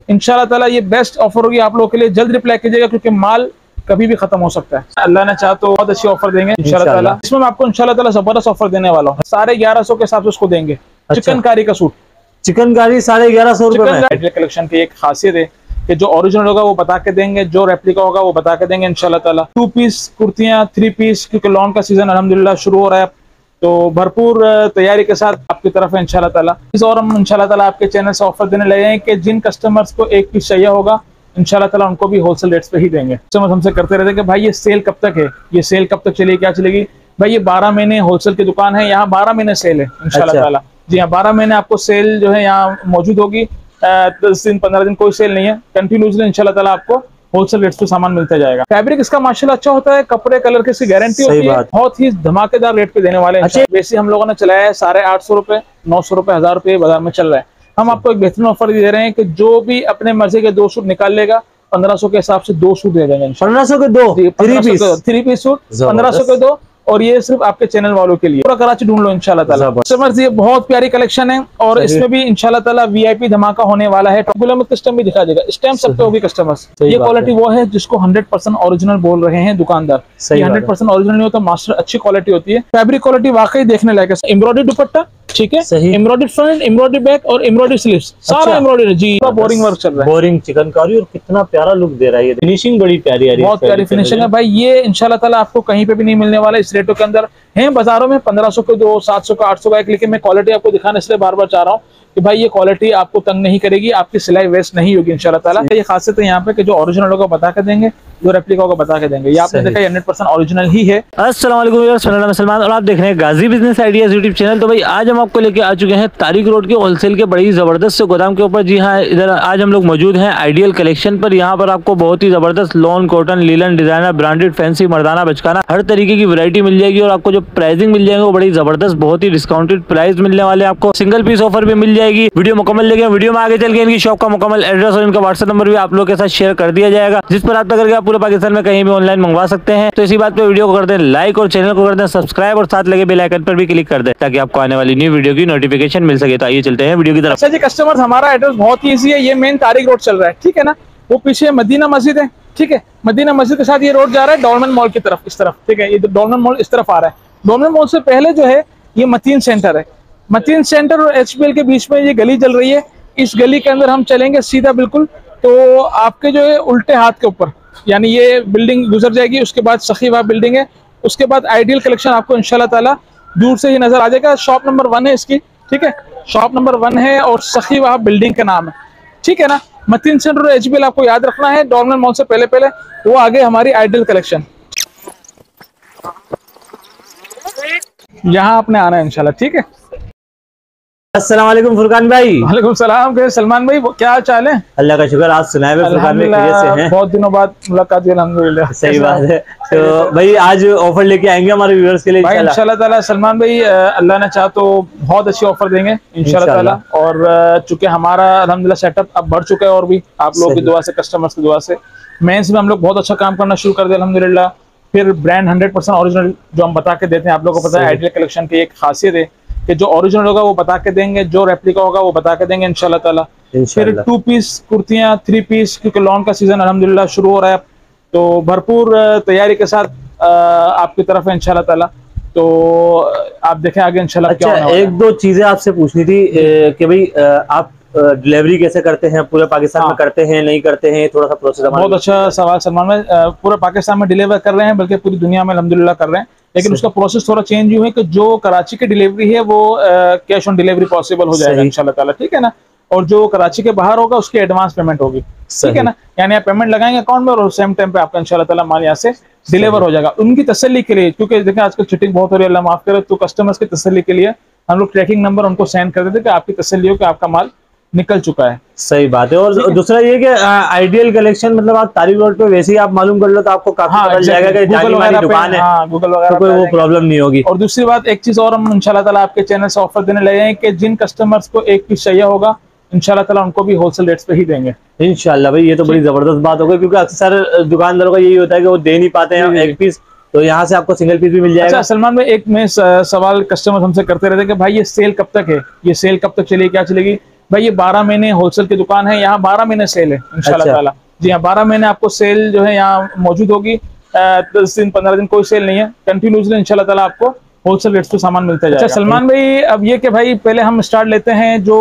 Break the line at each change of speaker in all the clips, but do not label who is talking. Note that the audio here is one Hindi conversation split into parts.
इंशाल्लाह ताला ये बेस्ट ऑफर होगी आप लोगों के लिए। जल्द रिप्लाई कीजिएगा क्योंकि माल कभी भी खत्म हो सकता है। अल्लाह ने चाहा तो बहुत अच्छी ऑफर देंगे इंशाल्लाह ताला। इसमें मैं आपको इंशाल्लाह ताला जबरदस्त ऑफर देने वाला हूँ। 1150 के हिसाब से उसको देंगे। चिकनकारी का सूट,
चिकनकारी 1150 रुपए में।
कलेक्शन की एक खासियत है कि जो ओरिजिनल होगा वो बता के देंगे, जो रेप्लिका होगा वो बता के देंगे इंशाल्लाह ताला। 2 पीस कुर्तियां, 3 पीस, क्योंकि लॉन का सीजन अल्हम्दुलिल्लाह शुरू हो रहा है तो भरपूर तैयारी के साथ आपकी तरफ है इंशाल्लाह ताला। और हम इंशाल्लाह ताला आपके चैनल से ऑफर देने लगे हैं कि जिन कस्टमर्स को 1 पीस चाहिए होगा इंशाल्लाह ताला उनको भी होलसेल रेट्स पे ही देंगे। कस्टमर्स हमसे करते रहते हैं कि भाई ये सेल कब तक है, ये सेल कब तक चलेगी, क्या चलेगी। भाई ये 12 महीने होलसेल की दुकान है, यहाँ 12 महीने सेल है इंशाल्लाह ताला। जी हाँ, 12 महीने आपको सेल जो है यहाँ मौजूद होगी। 10 दिन 15 दिन कोई सेल नहीं है, कंटिन्यूसली इंशाल्लाह ताला आपको होलसेल रेट्स पे सामान मिलता जाएगा। फैब्रिक इसका माशाल्लाह अच्छा होता है, कपड़े कलर की इसकी गारंटी होती है। बहुत ही धमाकेदार रेट पे देने वाले हैं। वैसे हम लोगों ने चलाया है 850 रुपए, 900 रुपए, 1000 रुपए बाजार में चल रहा है। हम आपको एक बेहतरीन ऑफर दे रहे हैं कि जो भी अपने मर्जी के 2 सूट निकाल लेगा 1500 के हिसाब से 2 सूट दे देंगे।
1500 के 2
3 पीस सूट 1500 के 2, और ये सिर्फ आपके चैनल वालों के लिए। पूरा कराची ढूंढ लो इंशाल्लाह ताला। कस्टमर्स ये बहुत प्यारी कलेक्शन है और इसमें भी इंशाल्लाह ताला वीआईपी धमाका होने वाला है। गुलाम कस्टम भी दिखा देगा, स्टैम्प सब पे होगी कस्टमर्स। ये क्वालिटी वो है जिसको 100% ओरिजिनल बोल रहे हैं दुकानदार। ये 100% ओरिजिनल नहीं होता, मास्टर अच्छी क्वालिटी होती है। फैब्रिक क्वालिटी वाकई देखने लायक है। एम्ब्रॉयडरी दुपट्टा, ठीक है, एम्ब्रॉयडरी फ्रंट, एम्ब्रॉयडरी बैक और एम्ब्रॉयडरी स्लीव्स, सारा एम्ब्रॉयडरी जी। बोरिंग वर्क चल रहा है,
बोरिंग चिकनकारी, और कितना प्यारा लुक दे रहा है। फिनिशिंग बड़ी प्यारी है,
बहुत प्यारी फिनिशिंग है भाई। ये इंशाल्लाह ताला आपको कहीं पे भी नहीं मिलने वाला इस रेटों के अंदर। है बाजारों में 1500 के 2, 700 का, 800 का एक, लेकिन मैं क्वालिटी आपको दिखाने इसलिए बार बार चाह रहा हूँ कि भाई ये क्वालिटी आपको तंग नहीं करेगी, आपकी सिलाई वेस्ट नहीं होगी इंशाल्लाह ताला। ये खासियत है यहाँ पे कि जो ओरिजिनल होगा बता के देंगे, जो रेप्लिका होगा बता के देंगे। ये आपने देखा 100% ओरिजिनल ही है।
अस्सलाम वालेकुम व्यूअर्स, मेरा नाम है सलमान और आप देख रहे हैं Ghazi business ideas YouTube channel. तो भाई आज हम आपको लेके आ चुके हैं तारिक रोड के होलसेल के बड़ी जबरदस्त से गोदाम के ऊपर। जी हाँ, इधर आज हम लोग मौजूद हैं आइडियल कलेक्शन पर। यहाँ पर आपको बहुत ही जबरदस्त lawn, cotton, linen, designer, branded, fancy, मर्दाना, बचकाना, हर तरीके की वैरायटी मिल जाएगी। और आपको जो प्राइसिंग मिल जाएगी वो बड़ी जबरदस्त, बहुत ही डिस्काउंटेड प्राइस मिलने वाले। आपको सिंगल पीस ऑफर भी मिल जाएगी। वीडियो मुकम्मल देखें। वीडियो में आगे चल के इनकी शॉप का मुकम्मल एड्रेस और इनका व्हाट्सएप नंबर भी आप लोगों के साथ शेयर कर दिया जाएगा, जिस पर आप करके आप पूरे पाकिस्तान में कहीं भी ऑनलाइन मंगवा सकते हैं। तो इसी बात पे वीडियो को कर दें लाइक और चैनल को कर दें सब्सक्राइब और साथ लगे बेल आइकन पर भी क्लिक कर दें ताकि आपको आने वाली न्यू वीडियो की नोटिफिकेशन मिल सके। तो आइए चलते हैं वीडियो की तरफ।
अच्छा जी कस्टमर्स, हमारा एड्रेस बहुत ही ईजी है। ये मेन तारिक रोड चल रहा है, ठीक है ना। वो पीछे मदीना मस्जिद है, ठीक है। मदीना मस्जिद के साथ ये रोड जा रहा है डॉलमेन मॉल की तरफ, इस तरफ, ठीक है। ये डॉलमेन मॉल इस तरफ आ रहा है। डॉलमेन मॉल से पहले जो है ये मतीन सेंटर है। मतीन सेंटर और एचपीएल के बीच में ये गली चल रही है। इस गली के अंदर हम चलेंगे सीधा बिल्कुल तो आपके जो है उल्टे हाथ के ऊपर यानी ये बिल्डिंग गुजर जाएगी। उसके बाद सखीवा बिल्डिंग है, उसके बाद आइडियल कलेक्शन आपको इंशाल्लाह ताला दूर से ही नजर आ जाएगा। शॉप नंबर 1 है इसकी, ठीक है। शॉप नंबर 1 है और सखीवा बिल्डिंग का नाम है, ठीक है ना। मतीन सेंटर और एचबीएल आपको याद रखना है। डॉलमेन मॉल से पहले पहले वो आगे हमारी आइडियल कलेक्शन, यहाँ आपने आना है इंशाल्लाह, ठीक है।
अस्सलाम वालेकुम फुरकान भाई।
वालेकुम सलाम। के सलमान भाई क्या हाल चाल है?
अल्लाह का शुक्र, आप सुनाए फुरकान भाई खैरियत से हैं?
बहुत दिनों बाद मुलाकात हुई अल्हम्दुलिल्लाह।
सही बात है। तो भाई आज ऑफर लेके आएंगे हमारे व्यूअर्स के लिए
भाई इंशाल्लाह ताला। सलमान भाई अल्लाह ने चाहा तो बहुत अच्छी ऑफर देंगे इंशाल्लाह ताला। और चूंकि हमारा अल्हम्दुलिल्लाह सेटअप अब बढ़ चुका है और भी आप लोगों की दुआ से, कस्टमर्स की दुआ से मेंस में हम लोग बहुत अच्छा काम करना शुरू कर दिया अल्हम्दुलिल्लाह। फिर ब्रांड 100% ओरिजिनल जो हम बता के देते हैं, आप लोगों को पता है आइडियल कलेक्शन की एक खासियत है कि जो ओरिजिनल होगा वो बता के देंगे, जो रेप्लिका होगा वो बता के देंगे इंशाल्लाह ताला। फिर 2 पीस कुर्तियां, 3 पीस, क्योंकि लॉन का सीजन अल्हम्दुलिल्लाह शुरू हो रहा है तो भरपूर तैयारी के साथ आपकी तरफ है इंशाल्लाह ताला। तो आप देखें आगे इंशाल्लाह।
अच्छा, क्या होने एक दो चीजें आपसे पूछनी थी कि भाई आप डिलीवरी कैसे करते हैं? पूरे पाकिस्तान में करते हैं, नहीं करते हैं? थोड़ा सा प्रोसेस। बहुत
अच्छा सवाल सलमान में। पूरे पाकिस्तान में डिलीवर कर रहे हैं, बल्कि पूरी दुनिया में अल्हम्दुलिल्लाह कर रहे हैं, लेकिन उसका प्रोसेस थोड़ा चेंज हुआ है कि जो कराची की डिलीवरी है वो कैश ऑन डिलीवरी पॉसिबल हो जाएगा इंशाल्लाह ताला, ठीक है ना। और जो कराची के बाहर होगा उसकी एडवांस पेमेंट होगी, ठीक है ना। यानी आप पेमेंट लगाएंगे अकाउंट में और सेम टाइम पे आपका इंशाल्लाह ताला माल यहाँ से डिलीवर हो जाएगा। उनकी तसल्ली के लिए, क्योंकि देखें आजकल चिटिंग बहुत हो रही है, अल्लाह माफ करे, तो कस्टमर्स की तसल्ली के लिए हम लोग ट्रैकिंग नंबर उनको सेंड कर देते कि आपकी तसल्ली हो कि आपका माल निकल चुका है।
सही बात है। और दूसरा ये कि आइडियल कलेक्शन मतलब आप तारिक रोड पे वैसे ही आप मालूम कर लो तो आपको काफी पता चल जाएगा कि जानी मानी दुकान है,
गूगल वगैरह
कोई वो प्रॉब्लम नहीं होगी।
और दूसरी बात, एक चीज और हम इंशाल्लाह ताला आपके चैनल से ऑफर देने लगे हैं कि जिन कस्टमर्स को 1 पीस चाहिए होगा इंशाल्लाह ताला उनको भी होलसेल रेट्स पे ही देंगे
इंशाल्लाह। भाई ये तो बड़ी जबरदस्त बात हो गई, क्योंकि अक्सर दुकानदारों का यही होता है कि वो दे नहीं पाते हैं 1 पीस, तो यहाँ से आपको सिंगल पीस भी मिल जाएगा।
अच्छा सलमान भाई, एक में सवाल कस्टमर हमसे करते रहते हैं कि भाई ये सेल कब तक है, ये सेल कब तक चलेगी, क्या चलेगी। भाई ये 12 महीने होलसेल की दुकान है, यहाँ 12 महीने सेल है इंशाल्लाह ताला। जी हाँ, 12 महीने आपको सेल जो है यहाँ मौजूद होगी। 10 दिन 15 दिन कोई सेल नहीं है, कंटिन्यूसली इंशाल्लाह ताला आपको होलसेल रेट्स पे सामान मिलता जाएगा। अच्छा सलमान भाई, अब ये कि भाई पहले हम स्टार्ट लेते हैं जो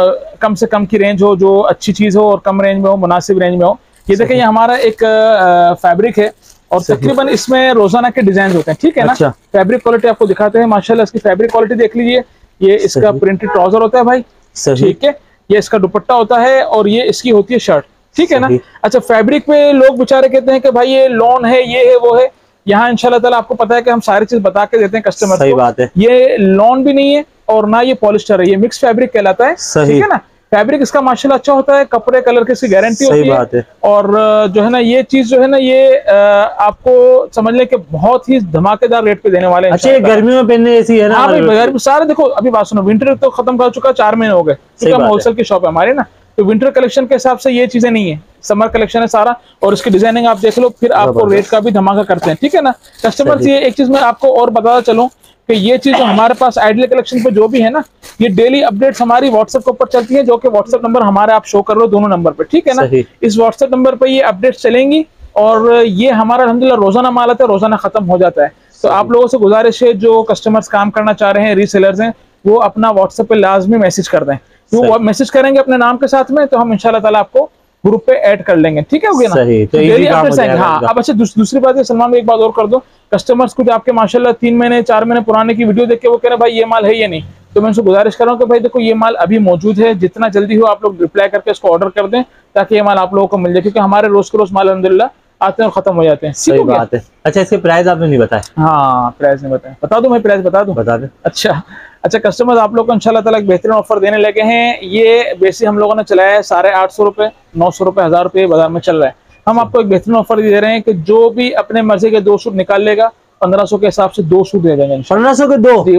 कम से कम की रेंज हो, जो अच्छी चीज हो और कम रेंज में हो, मुनासिब रेंज में हो। ये देखें, ये हमारा एक फैब्रिक है और तकरीबन इसमें रोजाना के डिजाइन होते हैं, ठीक है ना। फैब्रिक क्वालिटी आपको दिखाते हैं, माशाल्लाह इसकी फैब्रिक क्वालिटी देख लीजिए। ये इसका प्रिंटेड ट्राउजर होता है भाई, ठीक है। ये इसका दुपट्टा होता है और ये इसकी होती है शर्ट, ठीक है ना। अच्छा, फैब्रिक पे लोग बेचारे कहते हैं कि भाई ये लॉन है, ये है, वो है। यहाँ इंशाल्लाह ताला आपको पता है कि हम सारी चीज बता के देते हैं कस्टमर को।
सही बात है।
ये लॉन भी नहीं है और ना ये पॉलिस्टर है, ये मिक्स फैब्रिक कहलाता है, ठीक है ना। फैब्रिक इसका माशाल्लाह अच्छा होता है, कपड़े कलर की इसकी गारंटी होती है। और जो है ना ये चीज जो है ना ये आपको समझ लें कि बहुत ही धमाकेदार रेट पे देने वाले हैं।
अच्छा, ये गर्मियों में पहनने ऐसी है ना।
हाँ भाई, सारे देखो, अभी बात सुनो, विंटर तो खत्म कर चुका, 4 महीने हो गए, ठीक है। होलसेल की शॉप है हमारी ना, तो विंटर कलेक्शन के हिसाब से ये चीजें नहीं है, समर कलेक्शन है सारा। और इसकी डिजाइनिंग आप देख लो, फिर आपको रेट का भी धमाका करते हैं, ठीक है ना कस्टमर। ये एक चीज मैं आपको और बताता चलूं कि ये चीज जो हमारे पास आइडियल कलेक्शन पे जो भी है ना, ये डेली अपडेट्स हमारी व्हाट्सएप के ऊपर चलती है, जो कि व्हाट्सएप नंबर हमारे आप शो कर रहे हो दोनों नंबर पे, ठीक है ना। इस व्हाट्सएप नंबर पे ये अपडेट्स चलेंगी और ये हमारा अल्हम्दुलिल्लाह रोजाना माल आता है, रोजाना खत्म हो जाता है। तो आप लोगों से गुजारिश है, जो कस्टमर्स काम करना चाह रहे हैं, रीसेलर्स हैं, वो अपना व्हाट्सएप पे लाजमी मैसेज कर दें। वो मैसेज करेंगे अपने नाम के साथ में, तो हम इंशाल्लाह ताला आपको ग्रुप पे ऐड कर लेंगे, ठीक है, हो गया ना। तो डेली अपडेट्स आएंगे। हाँ, अब अच्छा दूसरी बात है सलमान भाई, एक बात और कर दो। कस्टमर्स कुछ आपके माशाल्लाह 3 महीने 4 महीने पुराने की वीडियो देख के वो कह रहे हैं भाई ये माल है ये नहीं, तो मैं उनसे गुजारिश कर रहा हूँ कि भाई देखो ये माल अभी मौजूद है, जितना जल्दी हो आप लोग रिप्लाई करके इसको ऑर्डर कर दें, ताकि ये माल आप लोगों को मिल जाए, क्योंकि हमारे रोज के रोज माल अल्हम्दुलिल्लाह आते हैं और खत्म हो जाते हैं।
सही बात है। अच्छा, इसके प्राइस आपने नहीं बताया? हाँ,
प्राइस नहीं बताया, बता दूं मैं प्राइस बता दूं?
बता दे।
अच्छा कस्टमर्स, आप लोग को इंशाल्लाह ताला एक बेहतरीन ऑफर देने लगे हैं। ये बेसिक हम लोगों ने चलाया है 850 रुपए, 900 रुपए, 1000 रुपए बाजार में चल रहा है। हम आपको एक बेहतरीन ऑफर दे रहे हैं कि जो भी अपने मर्जी के 2 सूट निकाल लेगा, 1500 के हिसाब से 2 सूट दे देंगे।
1500 के 2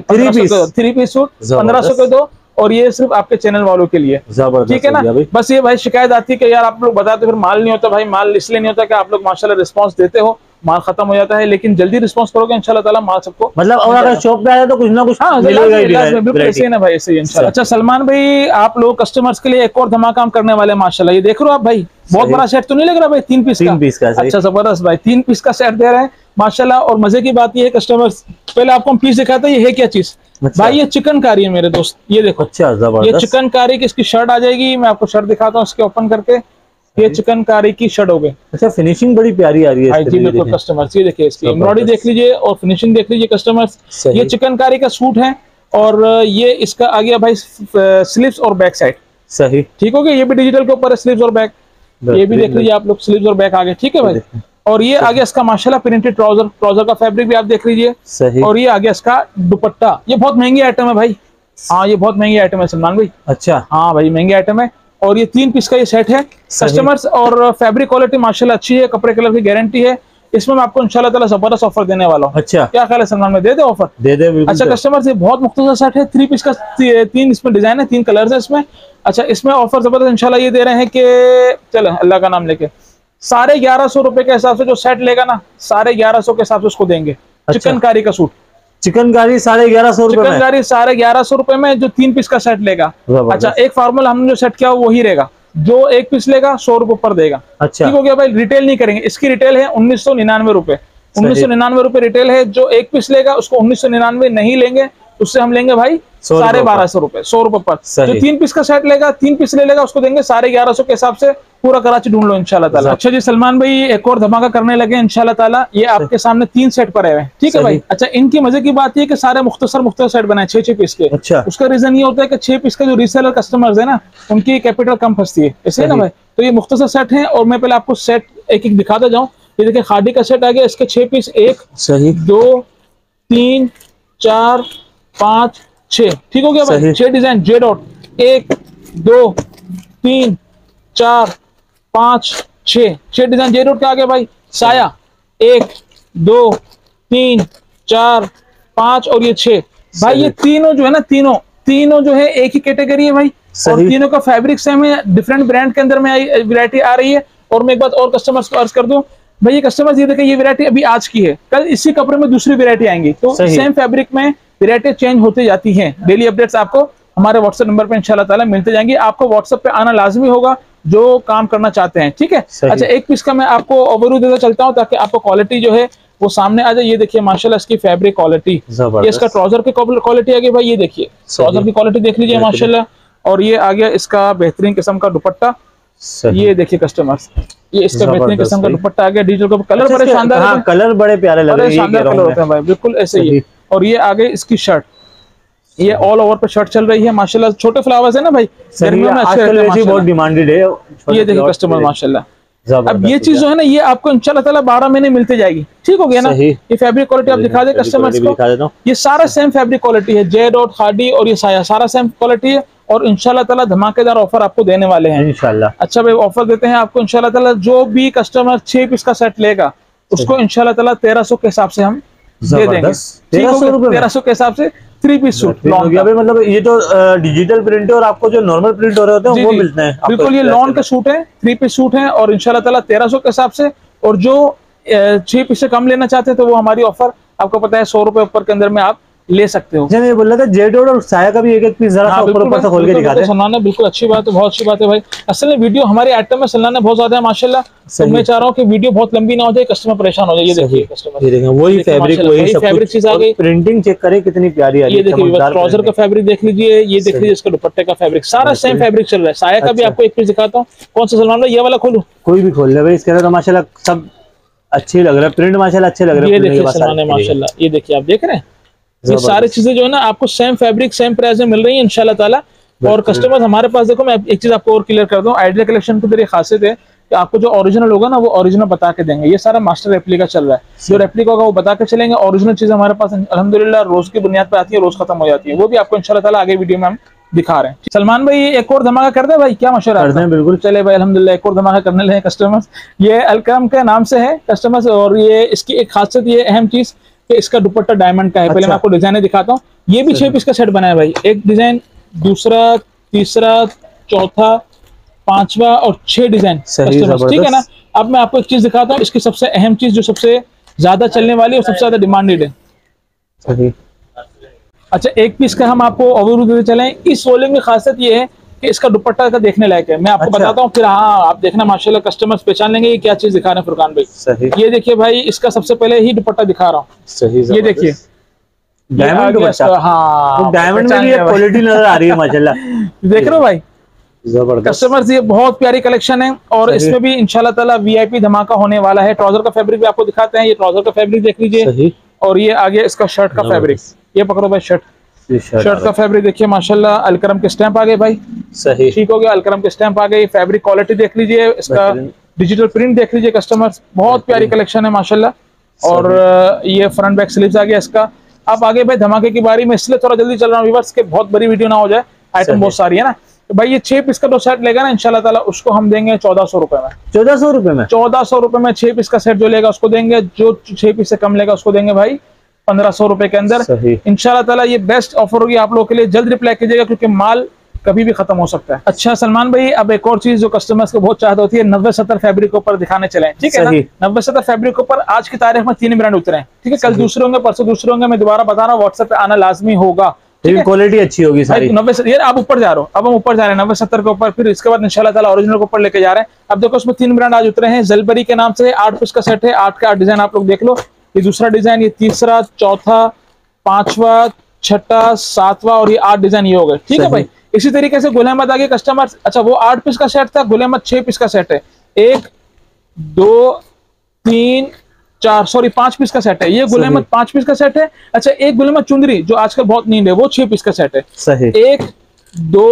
3 पीस सूट, 1500 के 2, और ये सिर्फ आपके चैनल वालों के लिए, ठीक है ना। बस ये भाई शिकायत आती है कि यार आप लोग बताते फिर माल नहीं होता। भाई माल इसलिए नहीं होता कि आप लोग माशाल्लाह रिस्पांस देते हो, माल खत्म हो जाता है, लेकिन जल्दी रिस्पांस करोगे इंशाल्लाह ताला माल सबको,
मतलब अगर शॉप पे आया तो कुछ ना कुछ
बिल्कुल ऐसे ही ना भाई, ऐसे ही इंशाल्लाह। अच्छा सलमान भाई, आप लोग कस्टमर्स के लिए एक और धमाका हम करने वाले हैं माशाल्लाह। ये देख रहे हो आप भाई, बहुत बड़ा सेट तो नहीं लग रहा भाई, 3 पीस का। अच्छा जबरदस्त भाई, 3 पीस का सेट दे रहे हैं माशाल्लाह। और मजे की बात ये है कस्टमर्स, पहले आपको हम पीस दिखाते हैं, ये है क्या चीज भाई, ये चिकनकारी है मेरे दोस्त, ये देखो।
अच्छा जबरदस्त,
ये चिकनकारी की इसकी शर्ट आ जाएगी, मैं आपको शर्ट दिखाता हूँ इसके ओपन करके। ये चिकनकारी की शर्ट हो गई। अच्छा,
फिनिशिंग बड़ी प्यारी आ रही है
जी बिल्कुल कस्टमर्स, ये देखिए इसकी एम्ब्रॉयडरी देख लीजिए और फिनिशिंग देख लीजिए कस्टमर्स। ये चिकनकारी का सूट है और ये इसका आ गया भाई स्लीव्स और बैक साइड,
सही,
ठीक हो गया। ये भी डिजिटल के ऊपर है, स्लीव्स और बैक, ये भी देख लीजिए आप लोग, स्लीव्स और बैक आ गए, ठीक है भाई। और ये आ गया इसका माशाल्लाह प्रिंटेड ट्राउजर का फैब्रिक भी आप देख लीजिए। और ये आ गया इसका दुपट्टा। ये बहुत महंगी आइटम है भाई, हाँ ये बहुत महंगी आइटम है सलमान भाई।
अच्छा,
हाँ भाई महंगी आइटम है। और ये 3 पीस का ये सेट है कस्टमर्स, और फैब्रिक क्वालिटी माशाल्लाह अच्छी है, कपड़े कलर की गारंटी है। इसमें मैं आपको इंशाल्लाह ताला जबरदस्त ऑफर देने वाला हूँ।
अच्छा,
क्या ख्याल है सलमान में, दे दे ऑफर?
दे दे।
अच्छा कस्टमर्स, ये बहुत मुख्तसर सेट है, 3 पीस का, 3 इसमें डिजाइन है, 3 कलर्स है इसमें। अच्छा, इसमें ऑफर जबरदस्त इंशाल्लाह ये दे रहे हैं कि चलो अल्लाह का नाम लेके 1150 रुपए के हिसाब से जो सेट लेगा ना, 1150 के हिसाब से उसको देंगे। चिकनकारी का सूट,
चिकनकारी 1150 रुपए,
चिकनकारी 1150 रुपए में जो 3 पीस का सेट लेगा। अच्छा, एक फार्मूला हमने जो सेट किया वही रहेगा, जो 1 पीस लेगा 100 रुपए पर देगा। अच्छा, ठीक हो गया भाई। रिटेल नहीं करेंगे, इसकी रिटेल है 1999 रुपए, 1999 रुपए रिटेल है। जो 1 पीस लेगा उसको 1999 नहीं लेंगे, उससे हम लेंगे भाई 1250 रुपए, 100 रुपए पर। जो 3 पीस का सेट लेगा, 3 पीस ले लेगा, उसको देंगे 1150 के हिसाब से। पूरा कराची ढूंढ लो इंशाल्लाह ताला। अच्छा जी सलमान भाई, एक और धमाका करने लगे इंशाल्लाह ताला। ये आपके सामने 3 सेट पड़े हुए हैं, ठीक है भाई। अच्छा, इनकी मजे की बात ये कि सारे मुख्तसर सेट बनाए 6-6 पीस के। अच्छा, उसका रीजन ये होता है कि 6 पीस का जो रीसेलर कस्टमर्स है ना, उनकी कैपिटल कम फंसती है, इसलिए ना भाई। तो ये मुख्तसर सेट है और मैं पहले आपको सेट एक एक दिखाता जाऊँ। ये देखिए खादी का सेट आ गया, इसके 6 पीस, 1 2 3 4 5 6, ठीक हो गया भाई। 6 design J dot, 1 2 3 4 5 6 design J dot के आ गए भाई। साया 1 2 3 4 5 और ये 6 भाई। ये तीनों जो है ना, तीनों जो है एक ही कैटेगरी है भाई, और तीनों का फैब्रिक सेम है, डिफरेंट ब्रांड के अंदर में वैरायटी आ रही है। और मैं एक बात और कस्टमर्स को अर्ज कर दूं भाई, ये कस्टमर्स ये देखें, ये वैरायटी अभी आज की है, कल इसी कपड़े में दूसरी वैरायटी आएंगी, तो सेम फैब्रिक में वैरायटी चेंज होती जाती हैं। डेली अपडेट्स आपको हमारे व्हाट्सएप नंबर पे इंशाल्लाह ताला मिलते जाएंगे। आपको व्हाट्सएप पे आना लाजमी होगा जो काम करना चाहते हैं, ठीक है। अच्छा, एक पीस का मैं आपको ओवरव्यू देता चलता हूँ ताकि आपको क्वालिटी जो है वो सामने आ जाए। ये देखिए माशाल्लाह इसकी फैब्रिक क्वालिटी, ये इसका ट्राउजर की क्वालिटी आ गई भाई, ये देखिए ट्राउजर की क्वालिटी देख लीजिए माशाल्लाह। और ये आ गया इसका बेहतरीन किस्म का दुपट्टा, ये देखिए कस्टमर्स, ये इसका बेहतरीन किस्म का दुपट्टा आ गया डिजिटल का। कलर बड़े शानदार है,
कलर बड़े प्यारे लग रहे हैं,
शानदार कलर होते हैं भाई, बिल्कुल ऐसे ही। और ये आ गई इसकी शर्ट, ये ऑल ओवर पे शर्ट चल रही है माशाल्लाह। छोटे फ्लावर्स है ना भाई, गर्मियों में अच्छे रहते हैं, बहुत
डिमांडेड है।
ये देखिए कस्टमर माशाल्लाह। अब ये चीज जो है ना ये आपको इंशाल्लाह ताला 12 महीने मिलते जाएगी, ठीक हो गया ना। ये फैब्रिक क्वालिटी आप दिखा दे कस्टमर्स को, ये सारा सेम फैब्रिक क्वालिटी है, जेड और खादी और ये साया सारा सेम क्वालिटी है। और इंशाल्लाह ताला धमाकेदार ऑफर आपको देने वाले हैं इंशाल्लाह। अच्छा भाई ऑफर देते हैं आपको इंशाल्लाह ताला, जो भी कस्टमर 6 पीस का सेट लेगा उसको इंशाल्लाह ताला 1300 के हिसाब से हम दे देंगे। 1300 के हिसाब से 3 पीस सूट लॉन का।
मतलब ये तो डिजिटल प्रिंट है और आपको जो नॉर्मल प्रिंट हो रहे होते हैं वो मिलते हैं
बिल्कुल। ये लॉन के सूट है, 3 पीस सूट है और इंशाल्लाह ताला 1300 के हिसाब से। और जो 6 पीस से कम लेना चाहते हैं तो वो हमारी ऑफर आपको पता है 100 रुपए ऊपर के अंदर में आप ले सकते हो।
मैं बोल रहा था जेड और साया का भी एक पीस जरा ऊपर से खोल के दिखा दे
सलमान ने, बिल्कुल अच्छी बात है, बहुत अच्छी बात है भाई। असल में वीडियो हमारे आइटम में सलमान ने बहुत ज्यादा है माशाल्लाह, तो मैं चाह रहा हूँ कि वीडियो बहुत लंबी ना हो जाए, कस्टमर परेशान हो जाए। ये देखिए कस्टमर,
ये देखिए वही फैब्रिक, वही
फैब्रिक चीज आ गई।
प्रिंटिंग चेक करें कितनी प्यारी आ रही है।
ये देखिए ट्राउजर का फैब्रिक देख लीजिए, ये देख लीजिए इसका दुपट्टे का फैब्रिक, सारा सेम फैब्रिक चल रहा है। साया का भी आपको एक पीस दिखाता हूँ। कौन सा सलमान भाई, ये वाला खोलूं?
कोई भी खोल ले भाई, इसके अंदर माशाल्लाह सब अच्छे लग रहे हैं, प्रिंट माशाल्लाह अच्छे लग रहे हैं।
ये देखिए सलमान माशाल्लाह, ये देखिए आप देख रहे हैं ये सारी चीजें जो है ना आपको सेम फैब्रिक सेम प्राइस में मिल रही है इंशाल्लाह ताला। और कस्टमर हमारे पास, देखो मैं एक चीज आपको और क्लियर कर दूं, आइडिया कलेक्शन की खासियत है कि आपको जो ओरिजिनल होगा ना वो ओरिजिनल बता के देंगे। ये सारा मास्टर रेप्लिका चल रहा है, जो रेप्लिका होगा वो बता के चलेंगे। ओरिजिनल चीज हमारे पास अल्हम्दुलिल्लाह रोज की बुनियाद पे आती है, रोज खत्म हो जाती है, वो भी आपको इंशाल्लाह ताला आगे वीडियो में हम दिखा रहे हैं। सलमान भाई एक और धमाका कर दे भाई, क्या मशवरा है?
बिल्कुल
चले भाई अल्हम्दुलिल्लाह एक और धमाका करने लगे कस्टमर्स। ये अलकरम के नाम से है कस्टमर्स, और ये इसकी एक खासियत, ये अहम चीज कि इसका दुपट्टा डायमंड का है। पहले मैं आपको डिजाइन दिखाता हूँ। ये भी 6 पीस का सेट बना है भाई, एक डिजाइन, दूसरा, तीसरा, चौथा, 5वां और 6 डिजाइन कस्टमर्स, ठीक है ना। अब मैं आपको एक चीज दिखाता हूँ, इसकी सबसे अहम चीज जो सबसे ज्यादा चलने वाली है और सबसे ज्यादा डिमांडेड है। अच्छा, एक पीस का हम आपको ओवरव्यू देते चलें। इस रोलिंग की खासियत ये है कि इसका दुपट्टा का देखने लायक है, मैं आपको बताता हूँ, फिर हाँ आप देखना माशाल्लाह कस्टमर्स पहचान लेंगे ये क्या चीज दिखा रहे हैं फुरकान भाई।
सही।
ये देखिए भाई, इसका सबसे पहले ही दुपट्टा दिखा रहा हूँ, ये देखिए
डायमंड दुपट्टा। हाँ, डायमंड में भी क्वालिटी नजर आ रही है माशाल्लाह, देख रहे हो भाई जबरदस्त
कस्टमर्स। ये बहुत प्यारी कलेक्शन है और इसमें भी इंशाल्लाह ताला वीआईपी धमाका होने वाला है। ट्राउजर का फैब्रिक भी आपको दिखाते हैं, ये ट्राउजर का फैब्रिक देख लीजिए। और ये आगे इसका शर्ट का फैब्रिक, ये पकड़ो भाई शर्ट, शर्ट का फैब्रिक देखिए माशाल्लाह, अलकरम के स्टैंप आ गए भाई, सही ठीक हो गया, अलकरम के स्टैंप आ गई। फैब्रिक क्वालिटी देख लीजिए, इसका डिजिटल प्रिंट देख लीजिए कस्टमर्स, बहुत प्यारी कलेक्शन है माशाल्लाह। और ये फ्रंट बैक स्लीव्स आ गया इसका। अब आगे भाई धमाके की बारी में, इसलिए थोड़ा जल्दी चल रहा हूँ व्यूअर्स के बहुत बड़ी वीडियो ना हो जाए, आइटम बहुत सारी है ना। तो भाई ये 6 पीस का जो सेट लेगा ना इंशाल्लाह ताला उसको हम देंगे 1400 रुपए में।
1400 रुपए में,
1400 रुपए में 6 पीस का सेट जो लेगा उसको देंगे, जो 6 पीस से कम लेगा उसको देंगे भाई 1500 रुपए के अंदर इंशाल्लाह ताला। ये बेस्ट ऑफर होगी आप लोगों के लिए, जल्द रिप्लाई कीजिएगा क्योंकि माल कभी भी खत्म हो सकता है। अच्छा सलमान भाई, अब एक और चीज जो कस्टमर्स को बहुत चाहत होती है, 90-70 फैब्रिक के ऊपर दिखाने चले, ठीक है ना। 90-70 फैब्रिक के ऊपर आज की तारीख में 3 ब्रांड उतरे हैं, ठीक है। कल दूसरे होंगे, परसों दूसरे होंगे, मैं दोबारा बता रहा हूँ, व्हाट्सएप पे आना लाजमी होगा,
क्वालिटी अच्छी होगी सारी।
90 यार आप ऊपर जा रहे हो, अब हम ऊपर जा रहे हैं 90-70 के ऊपर, फिर इसके बाद इंशाल्लाह ताला ओरिजिनल के ऊपर लेके जा रहे हैं। अब देखो उसमें 3 ब्रांड आज उतरे हैं, जलबरी के नाम से 8 पीस का सेट है, 8 के 8 डिजाइन आप लोग देख लो। ये दूसरा डिजाइन, ये तीसरा, चौथा, 5वां, 6वां, 7वां और ये 8 डिजाइन ये हो गए, ठीक है भाई। इसी तरीके से गुल अहमद आगे कस्टमर, अच्छा वो 8 पीस का सेट था, गुल अहमद 6 पीस का सेट है, 1 2 3 4 सॉरी 5 पीस का सेट है। ये गुल अहमद 5 पीस का सेट है। अच्छा, एक गुल अहमद चुंदरी जो आजकल बहुत नींद है, वो 6 पीस का सेट है, सही। 1 2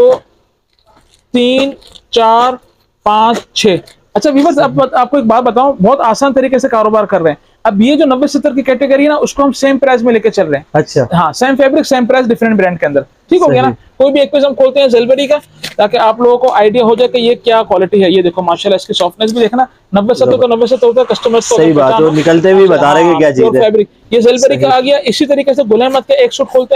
3 4 5 6। अच्छा व्यूअर्स, आपको एक बात बताऊं, बहुत आसान तरीके से कारोबार कर रहे हैं। अब ये जो 90-70 की कैटेगरी है ना, उसको हम सेम प्राइस में लेके चल रहे हैं। अच्छा, हाँ, same fabric same price, different brand के अंदर, ठीक हो गया ना। कोई भी एक पीस हम खोलते हैं जलबरी का, ताकि आप लोगों को आइडिया हो जाए कि ये क्या क्वालिटी है। ये देखो माशाल्लाह, इसकी सॉफ्टनेस भी देखना, 90-70 तो 90-70 होता है, कस्टमर को
सही बात है, निकलते भी बता रहे हैं क्या चीज है।
फैब्रिक ये जलबरी का आ गया। इसी तरीके से गुल अहमद का एक सूट खोलते हैं,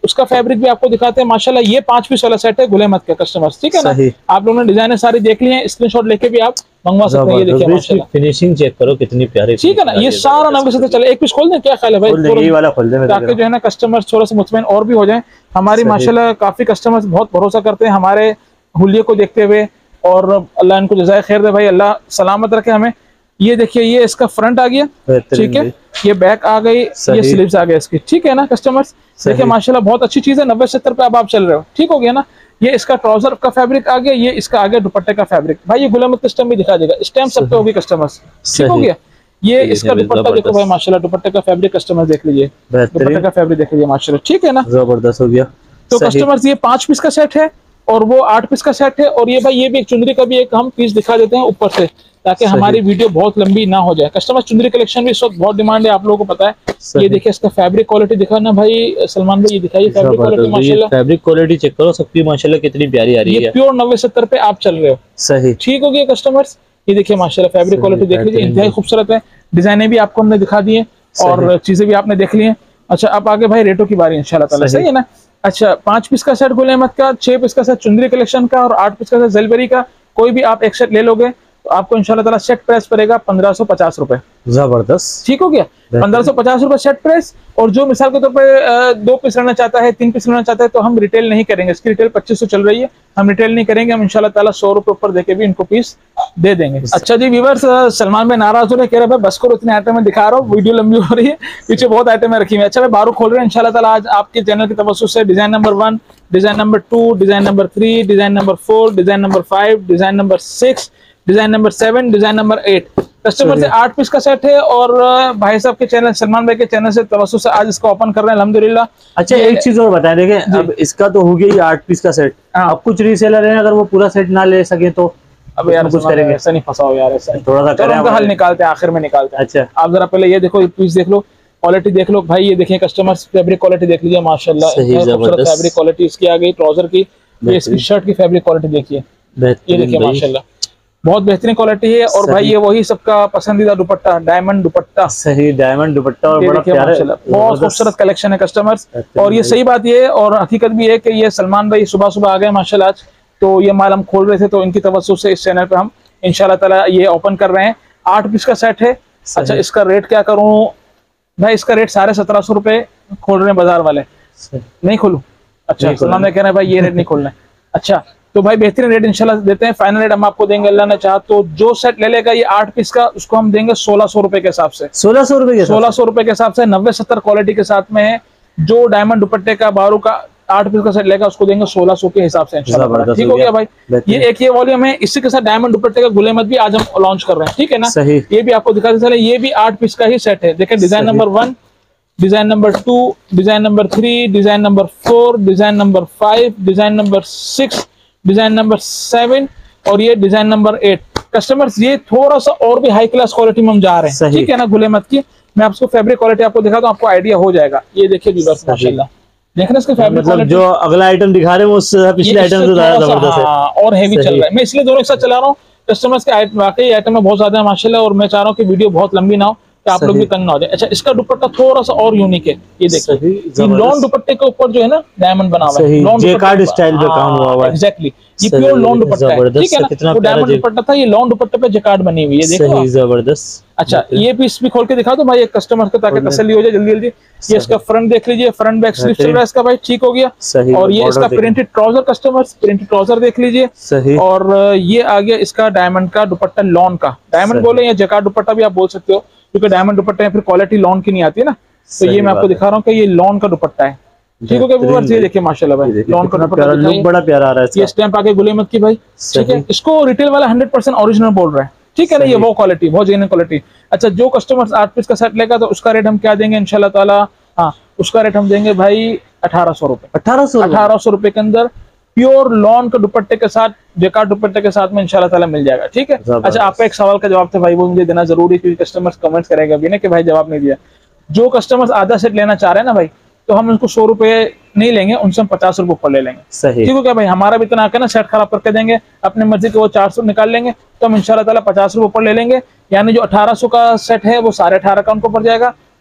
उसका फैब्रिक भी आपको दिखाते हैं माशाल्लाह। ये 5 पीस वाला सेट है गुलेमत के कस्टमर्स, ठीक है ना। आप लोगों ने डिजाइने सारी देख ली हैं, स्क्रीनशॉट लेके भी आप मंगवा सकते हैं। ये देखिए माशाल्लाह
फिनिशिंग चेक करो कितनी प्यारी,
ठीक है ना। ये सारा 90 से चले, एक पीस खोल दें, क्या ख्याल है भाई?
ये वाला खोल दें
ताकि जो है ना कस्टमर्स थोड़ा सा मुतमईन और भी हो जाए। हमारी माशाल्लाह काफी कस्टमर्स बहुत भरोसा करते हैं हमारे हुलिये को देखते हुए, और अल्लाह इनको जज़ाए खैर दे भाई, अल्लाह सलामत रखे हमें। ये देखिए ये इसका फ्रंट आ गया, ठीक है, ये बैक आ गई, ये स्लीव्स आ गया इसकी, ठीक है ना कस्टमर्स। देखिए माशाल्लाह बहुत अच्छी चीज है। 90-70 पे अब आप चल रहे हो, ठीक हो गया ना। ये इसका ट्राउजर का फैब्रिक आ गया, ये इसका आ गया दुपट्टे का फैब्रिक। भाई ये गुलामत का स्टैम्प भी दिखा देगा, स्टैम्प सब पे होगी कस्टमर्स, ठीक हो गया। ये इसका दुपट्टा देखो भाई माशाल्लाह, दुपट्टे का फैब्रिक कस्टमर देख लीजिए, दुपट्टे का फैब्रिक देख लीजिए माशाल्लाह, ठीक है ना,
जबरदस्त हो गया।
तो कस्टमर्स ये 5 पीस का सेट है और वो 8 पीस का सेट है। और ये भाई ये भी एक चुंदरी का भी एक हम पीस दिखा देते हैं ऊपर से, ताकि हमारी वीडियो बहुत लंबी ना हो जाए। कस्टमर्स चुंदरी कलेक्शन भी इस वक्त बहुत डिमांड है, आप लोगों को पता है। ये देखिए इसका फैब्रिक क्वालिटी दिखा ना भाई सलमान भाई, ये दिखाइए फैब्रिक क्वालिटी माशाल्लाह।
फैब्रिक क्वालिटी चेक करो सबकी माशाल्लाह कितनी प्यारी आ रही है।
ये प्योर 90-70 पे आप चल रहे हो,
सही,
ठीक हो गया कस्टमर्स। ये देखिए माशाल्लाह फैब्रिक क्वालिटी देख लीजिए, इंतहाई खूबसूरत है। डिजाइने भी आपको हमने दिखा दी है और चीजें भी आपने देख ली है। अच्छा अब आगे भाई रेटों की बारी इंशाल्लाह ताला, सही है ना। अच्छा 5 पीस का सेट गुलेमत का, 6 पीस का सेट चुंदरी कलेक्शन का और 8 पीस का सेट जलबेरी का, कोई भी आप एक सेट ले लोगे तो आपको इंशाल्लाह ताला सेट प्राइस पड़ेगा 1550 रुपए।
जबरदस्त,
ठीक हो गया, 1550 रुपए सेट प्राइस। और जो मिसाल के तौर पर 2 पीस लेना चाहता है, 3 पीस लेना चाहता है, तो हम रिटेल नहीं करेंगे, इसकी रिटेल 2500 चल रही है, हम रिटेल नहीं करेंगे, हम इंशाल्लाह ताला 100 रुपए ऊपर देके भी इनको पीस दे देंगे। अच्छा जी व्यूअर्स, सलमान भाई नाराज हो रहे, कह रहे भाई बस करो, इतने आइटम दिखा रहा हूँ, वीडियो लंबी हो रही है, पीछे बहुत आइटम रखी हुई है। अच्छा भाई बारू खोल रहे हैं इंशाल्लाह ताला आज आपके चैनल की तवज्जो से। Design number 1, design number 2, design number 3, design number 4, design number 5, design number 6, design number 7, design number 8। Customer से 8 पीस का सेट है और भाई साहब के चैनल, सलमान भाई के चैनल से तवज्जो से आज इसको ओपन कर रहे हैं अल्हम्दुलिल्लाह।
अच्छा एक चीज और बताएं, देखिए अब इसका तो हो गया ये 8 पीस का सेट, अब कुछ रीसेलर हैं अगर वो पूरा सेट ना ले सके तो
अब यार कुछ करेंगे, ऐसा नहीं फंसाओ यार, ऐसा
थोड़ा सा
उनका हल निकालते हैं, आखिर में निकालते हैं।
अच्छा
आप जरा पहले ये देखो, ये पीस देख लो, क्वालिटी देख लो भाई, ये देखिए कस्टमर्स फैब्रिक क्वालिटी देख लीजिए माशाल्लाह, खूबसूरत फैब्रिक क्वालिटी इसकी आ गई ट्राउजर की। ये इसकी शर्ट की फैब्रिक क्वालिटी देखिए, ये देखिए माशाल्लाह बहुत बेहतरीन क्वालिटी है। और भाई ये वही सबका पसंदीदा दुपट्टा, डायमंड दुपट्टा,
सही डायमंड दुपट्टा, और बड़ा प्यारा,
बहुत खूबसूरत कलेक्शन है कस्टमर्स। और ये सही बात ये और हकीकत भी है कि ये सलमान भाई सुबह सुबह आ गए माशाल्लाह आज, तो ये माल हम खोल रहे थे, तो इनकी तवज्जो से इस चैनल पे हम इंशाल्लाह ताला ये ओपन कर रहे हैं। 8 पीस का सेट है। अच्छा इसका रेट क्या करूं भाई, इसका रेट 1750 रुपए खोल रहे हैं बाजार वाले, नहीं खोलूं? अच्छा सलमान भाई कह रहे हैं भाई ये रेट नहीं खोलना है। अच्छा तो भाई बेहतरीन रेट इंशाल्लाह देते हैं, फाइनल रेट हम आपको देंगे अल्लाह ने चाहा तो। जो सेट ले लेगा ये 8 पीस का, उसको हम देंगे 1600 रुपए के हिसाब से, 1600 रुपए के हिसाब से 90-70 क्वालिटी के साथ में है। जो डायमंड दुपट्टे का बारू का 8 पीस का सेट लेगा उसको देंगे 1600 के हिसाब से इंशाल्लाह, ठीक हो गया भाई। ये एक ये वॉल्यूम है, इसी के साथ डायमंड दुपट्टे का गुलेमत भी आज हम लॉन्च कर रहे हैं, ठीक है ना। ये भी आपको दिखाते चले, ये भी 8 पीस का ही सेट है। देखिए design number 1, design number 2, design number 3, design number 4, design number 5, design number 6, design number 7 और ये डिजाइन नंबर 8। कस्टमर्स ये थोड़ा सा और भी हाई क्लास क्वालिटी में हम जा रहे हैं, ठीक है ना। गुलेमत की मैं आपको फैब्रिक क्वालिटी आपको दिखाता हूँ, आपको आइडिया हो जाएगा। ये देखिए व्यूअर्स माशाल्लाह, देख रहे हैं इसके फैब्रिक क्वालिटी,
जो अगला आइटम दिखा रहे हैं वो पिछले आइटम से ज्यादा जबरदस्त है
और हेवी चल रहा है। मैं इसलिए दोनों एक साथ चला रहा हूँ, कस्टमर्स के वाकई आइटम में बहुत ज्यादा है माशाल्लाह, और मैं चाह रहा हूँ कि वीडियो बहुत लंबी ना हो, कि आप लोग भी तंग ना हो जाए। अच्छा इसका दुपट्टा थोड़ा सा और यूनिक है, ये देखिए लॉन दुपट्टे के ऊपर जो है ना डायमंड बना हुआ है,
जेकार्ड स्टाइल पे काम हुआ हुआ है,
एग्जैक्टली ये प्योर लॉन दुपट्टा है, ठीक है ना। वो डायमंड दुपट्टा था, ये लॉन दुपट्टे पे जेकार्ड बनी हुई है, देखो
जबरदस्त।
अच्छा ये पीस भी खोल के दिखा दो भाई एक कस्टमर को, ताकि तसल्ली हो जाए जल्दी जल्दी। ये इसका फ्रंट देख लीजिए, फ्रंट बैक स्लिप चल रहा है इसका भाई, ठीक हो गया। और ये इसका printed trouser, customers printed trouser देख लीजिए। और ये आ गया इसका डायमंड का दुपट्टा, लॉन का, डायमंड बोले या जेकार्ड दुपट्टा भी आप बोल सकते हो, क्योंकि डायमंड दुपट्टे फिर क्वालिटी लॉन की नहीं आती है ना। तो ये मैं आपको दिखा रहा हूँ कि ये लॉन का दुपट्टा है, ठीक हो गया। ये देखिए माशाल्लाह भाई लॉन का दुपट्टा,
लुक बड़ा प्यारा आ रहा है।
ये स्टैंप आके गुलेमत की भाई, ठीक है। इसको रिटेल वाला 100% ओरिजिनल बोल रहा है, ठीक है ना। ये वो क्वालिटी, बहुत जेन्युइन क्वालिटी। अच्छा जो कस्टमर्स 8 पीस का सेट लेगा तो उसका रेट हम क्या देंगे इंशाल्लाह ताला, हाँ उसका रेट हम देंगे भाई 1800 रुपए, 1800 रुपए के अंदर प्योर लॉन का दुपट्टे के साथ, जेकार्ड दुपट्टे के साथ में इंशाल्लाह ताला मिल जाएगा, ठीक है। अच्छा आपका एक सवाल का जवाब था भाई, वो मुझे देना जरूरी, क्योंकि कस्टमर्स कमेंट्स करेगा भी ना कि भाई जवाब नहीं दिया। जो कस्टमर्स आधा सेट लेना चाह रहे हैं ना भाई, तो हम उनको 100 रुपए नहीं लेंगे, उनसे हम 50 रुपए ऊपर ले लेंगे, ठीक है क्या भाई। हमारा भी इतना आकर ना सेट खराब करके देंगे, अपनी मर्जी के वो 400 निकाल लेंगे, तो हम इंशाल्लाह ताला 50 रुपए ऊपर ले लेंगे। यानी जो 1800 का सेट है वो 18.5 का उनको पड़ जाएगा,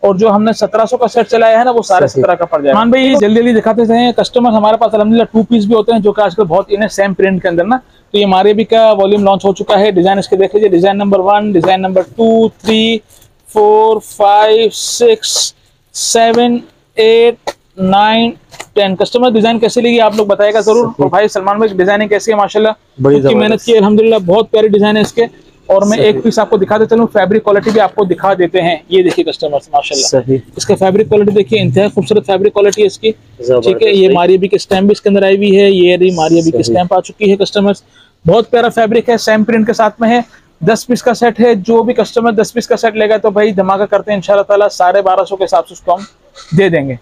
और जो हमने 1700 का सेट चलाया है ना वो सारे 17 का पड़ जाएगा। मान भाई जल्दी जल्दी दिखाते हैं कस्टमर हमारे पास अल्हम्दुलिल्लाह 2 पीस भी होते हैं जो कि आजकल बहुत इन सेम प्रिंट के अंदर ना। तो ये मारिया भी का वॉल्यूम लॉन्च हो चुका है। डिजाइन इसके देख लीजिए, design number 1, design number 2, 3, 4, 5, 6, 7, 8, 9, 10। Customer design कैसे लगी आप लोग बताएगा जरूर। और भाई सलमान भाई डिजाइनिंग कैसी है माशाल्लाह, बड़ी मेहनत की अल्हम्दुलिल्लाह, बहुत प्यारी डिजाइन है इसके। और मैं एक पीस आपको दिखाते चलूं, फैब्रिक क्वालिटी भी आपको दिखा देते हैं। ये देखिए कस्टमर्स माशाल्लाह, इसका फैब्रिक क्वालिटी देखिए, इंतहा खूबसूरत फैब्रिक क्वालिटी है इसकी, ठीक है। ये मारिया भी की स्टैम्प भी इसके अंदर आई हुई है, ये रही मारिया भी की स्टैम्प आ चुकी है कस्टमर्स। बहुत प्यारा फैब्रिक है, सेम प्रिंट के साथ में है। 10 पीस का सेट है, जो भी कस्टमर 10 पीस का सेट लेगा तो भाई धमाका करते हैं इंशाल्लाह ताला, 1250 के हिसाब से उसको हम दे देंगे।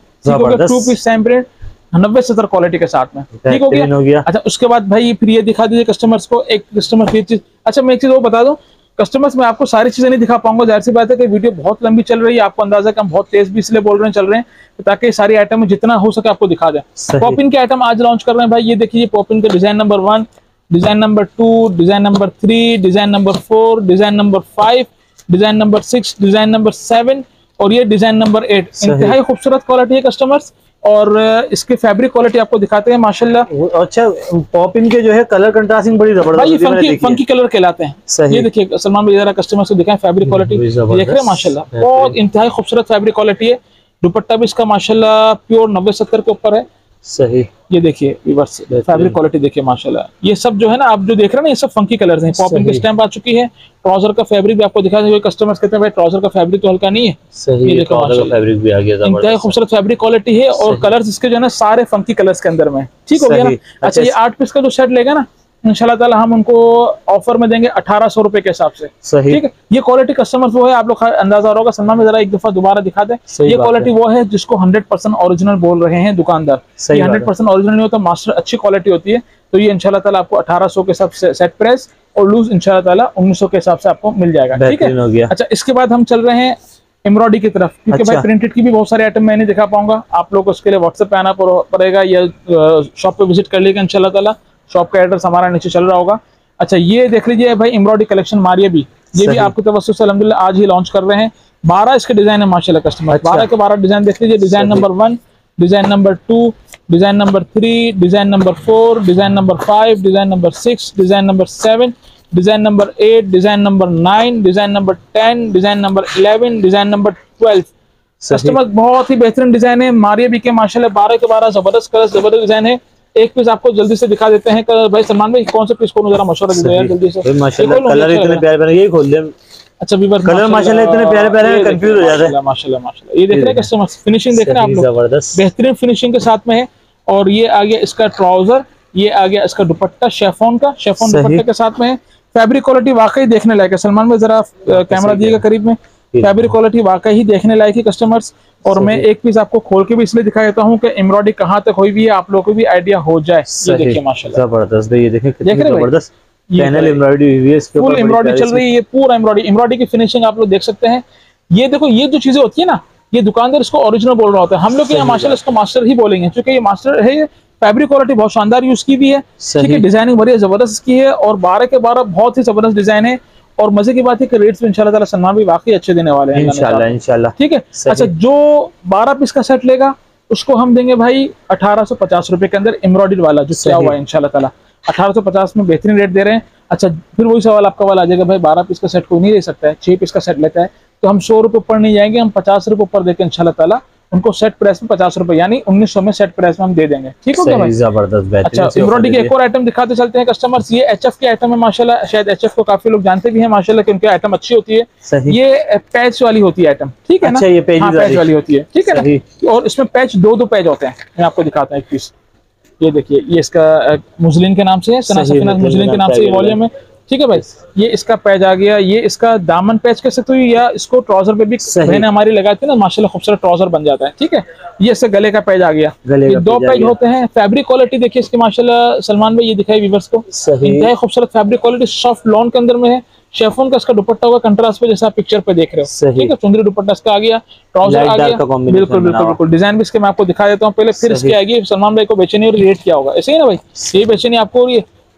2 पीस सेम प्रिंट 90-70 क्वालिटी के साथ में, ठीक हो गया। अच्छा उसके बाद भाई फिर ये दिखा दीजिए कस्टमर्स को, एक कस्टमर की चीज। अच्छा मैं एक चीज वो बता दूं कस्टमर्स, मैं आपको सारी चीजें नहीं दिखा पाऊंगा, जाहिर सी बात है कि वीडियो बहुत लंबी चल रही है, आपको अंदाजा कि हम बहुत तेज भी इसलिए बोल रहे हैं चल रहे हैं ताकि सारी आइटम जितना हो सके आपको दिखा दें। पॉपिन के आइटम आज लॉन्च कर रहे हैं भाई, ये देखिए पॉपिन के design number 1, design number 2, design number 3, design number 4, design number 5, design number 6, design number 7 और ये डिजाइन नंबर 8। इंतहाई खूबसूरत क्वालिटी है कस्टमर्स। और इसके फैब्रिक क्वालिटी आपको दिखाते हैं माशाल्लाह। अच्छा
पॉपिन के जो है कलर कंट्रास्टिंग बड़ी जबरदस्त
फंकी कलर कहलाते हैं। ये देखिए सलमान भाई जरा कस्टमर को दिखाएं फैब्रिक क्वालिटी, देख रहे हैं माशाल्लाह, बहुत इंतहाई खूबसूरत फैब्रिक क्वालिटी है। दुपट्टा भी इसका माशाल्लाह प्योर 90-70 के ऊपर है।
सही,
ये देखिए व्यूअर्स फैब्रिक क्वालिटी देखिए माशाल्लाह। ये सब जो है ना आप जो देख रहे हैं ना, ये सब फंकी कलर्स हैं। पॉपिन की स्टैम्प आ चुकी है। ट्राउजर का फैब्रिक भी आपको दिखा देंगे, कस्टमर्स कहते हैं भाई ट्राउजर का फैब्रिक तो हल्का नहीं है।
सही,
ये देखो
फैब्रिक भी आ गया,
इंतहाई खूबसूरत फैब्रिक क्वालिटी है। और कलर्स इसके जो है ना सारे फंकी कलर्स के अंदर में, ठीक हो गया ना। अच्छा ये 8 पीस का जो सेट लेगा ना इंशाल्लाह ताला हम उनको ऑफर में देंगे 1800 रुपए के हिसाब से, ठीक है। ये क्वालिटी कस्टमर्स वो है, आप लोग अंदाजा होगा। सलमान में जरा एक दफा दोबारा दिखा दे। ये क्वालिटी वो है जिसको 100% ओरिजिनल बोल रहे हैं दुकानदार। ये 100% ओरिजिनल नहीं होता, मास्टर अच्छी क्वालिटी होती है। तो ये इंशाल्लाह ताला आपको 1800 के हिसाब से सेट प्राइस और लूज इंशाल्लाह ताला 1900 के हिसाब से आपको मिल जाएगा, ठीक है। अच्छा इसके बाद हम चल रहे हैं एम्ब्रॉयडरी की तरफ, क्योंकि भाई प्रिंटेड की भी बहुत सारे आइटम मैं नहीं दिखा पाऊंगा, आप लोग उसके लिए व्हाट्सएप पे आना पड़ेगा या शॉप पे विजिट कर लीजिएगा इंशाल्लाह ताला। शॉप का एड्रेस हमारा नीचे चल रहा होगा। अच्छा ये देख लीजिए भाई एम्ब्रॉयडरी कलेक्शन मारिया भी, ये भी आपकी तवज्जो से अल्हम्दुलिल्लाह आज ही लॉन्च कर रहे हैं। 12 इसके डिजाइन है माशाल्लाह कस्टमर, 12 के 12 डिजाइन देख लीजिए। Design number 1, design number 2, design number 3, design number 4, design number 5, design number 6, design number 7, design number 8, design number 9, design number 10, design number 11, design number 12। Customer बहुत ही बेहतरीन डिजाइन है मारिया भी के माशाल्लाह। 12 के 12 जबरदस्त कलर, जबरदस्त डिजाइन है। एक पीस आपको जल्दी से दिखा देते हैं। भाई सलमान भाई कौन से पीस को जरा मशवरा दे दो यार जल्दी से।
माशाल्लाह कलर इतने प्यारे प्यारे, ये खोल दे।
अच्छा वीवर
कलर माशाल्लाह इतने प्यारे प्यारे हैं, कंफ्यूज हो जाते हैं।
माशाल्लाह माशाल्लाह ये देख रहे हैं कस्टमर, फिनिशिंग देख रहे हैं आप लोग,
जबरदस्त
बेहतरीन फिनिशिंग के साथ में है। और ये आ गया इसका ट्राउजर, ये आ गया इसका दुपट्टा शेफोन का, शेफोन दुपट्टे के साथ में है। फैब्रिक क्वालिटी वाकई देखने लायक है। सलमान भाई जरा कैमरा दिएगा करीब में, फैब्रिक क्वालिटी वाकई ही देखने लायक है कस्टमर्स। और मैं एक पीस आपको खोल के भी इसलिए दिखा देता हूँ कि एम्ब्रॉयडरी कहाँ तक हुई भी है, आप लोगों को भी आइडिया हो जाए। ये देखिए माशाल्लाह
जबरदस्त, ये देखिए कितनी जबरदस्त
पैनल
एम्ब्रॉयडरी हुई है, इसके
फुल एम्ब्रॉयडरी चल रही है। ये पूरा एम्ब्रॉयडरी की फिनिशिंग आप लोग देख सकते हैं। ये देखो ये जो चीजें होती है ना, ये दुकानदार इसको ओरिजिनल बोल रहा होता है, हम लोग यहाँ माशाल्लाह इसको मास्टर ही बोलेंगे, क्योंकि ये मास्टर है। फैब्रिक क्वालिटी बहुत शानदार यूज की भी है, ठीक है। डिजाइनिंग बड़ी जबरदस्त की है और 12 के 12 बहुत ही जबरदस्त डिजाइन है। और मजे की बात है कि रेट्स भी इंशाल्लाह ताला सलमान भी वाकई अच्छे देने वाले हैं
इंशाल्लाह,
ठीक है। अच्छा जो 12 पीस का सेट लेगा उसको हम देंगे भाई 1850 रुपए के अंदर एम्ब्रॉयडरी वाला जो क्या हुआ है इंशाल्लाह ताला 1850 में बेहतरीन रेट दे रहे हैं। अच्छा फिर वही सवाल आपका वाला आ जाएगा, भाई 12 पीस का सेट कोई नहीं ले सकता है, 6 पीस का सेट लेता है, तो हम 100 रुपए ऊपर नहीं जाएंगे, हम 50 रुपए ऊपर देकर इंशाल्लाह ताला उनको सेट प्राइस में 50 रुपए यानी 1900 में सेट प्राइस में हम दे देंगे, ठीक हो गया भाई।
जबरदस्त।
अच्छा एम्ब्रॉयडरी के एक और आइटम दिखाते चलते हैं कस्टमर्स। ये एचएफ के आइटम है माशाल्लाह, शायद एचएफ को काफी लोग जानते भी हैं माशाल्लाह कि उनकी आइटम अच्छी होती है। ये पैच वाली होती है आइटम, ठीक है ना।
ये पैच
वाली होती है, ठीक है ना। और इसमें पैच दो पैच होते हैं, मैं आपको दिखाता हूँ एक पीस। ये देखिए ये इसका मुस्लिन के नाम से है, सना सफीना मुस्लिन के नाम से ये वॉल्यूम है, ठीक है भाई। ये इसका पैच आ गया, ये इसका दामन पैच कह सकते हो या इसको ट्राउजर पे भी बहनें हमारी लगाती है ना माशाल्लाह खूबसूरत ट्राउजर बन जाता है, ठीक है। ये इससे गले का पैच आ गया, ये 2 पैच होते हैं। फैब्रिक क्वालिटी देखिए इसकी माशाल्लाह सलमान भाई, ये दिखाई व्यूअर्स को, इंतहाई खूबसूरत फैब्रिक क्वालिटी, सॉफ्ट लॉन के अंदर में है। शेफोन का इसका दुपट्टा होगा कंट्रास्ट पे जैसा आप पिक्चर पे देख रहे हो, ठीक है। चुंदरी दुपट्टा इसका आ गया, ट्राउजर आ गया, बिल्कुल बिल्कुल बिल्कुल। डिजाइन भी इसके मैं आपको दिखा देता हूँ पहले, फिर इसके आगे सलमान भाई को बेचैनी और रेट क्या होगा, ऐसे ही ना भाई। ये बेचैनी आपको हो रही है,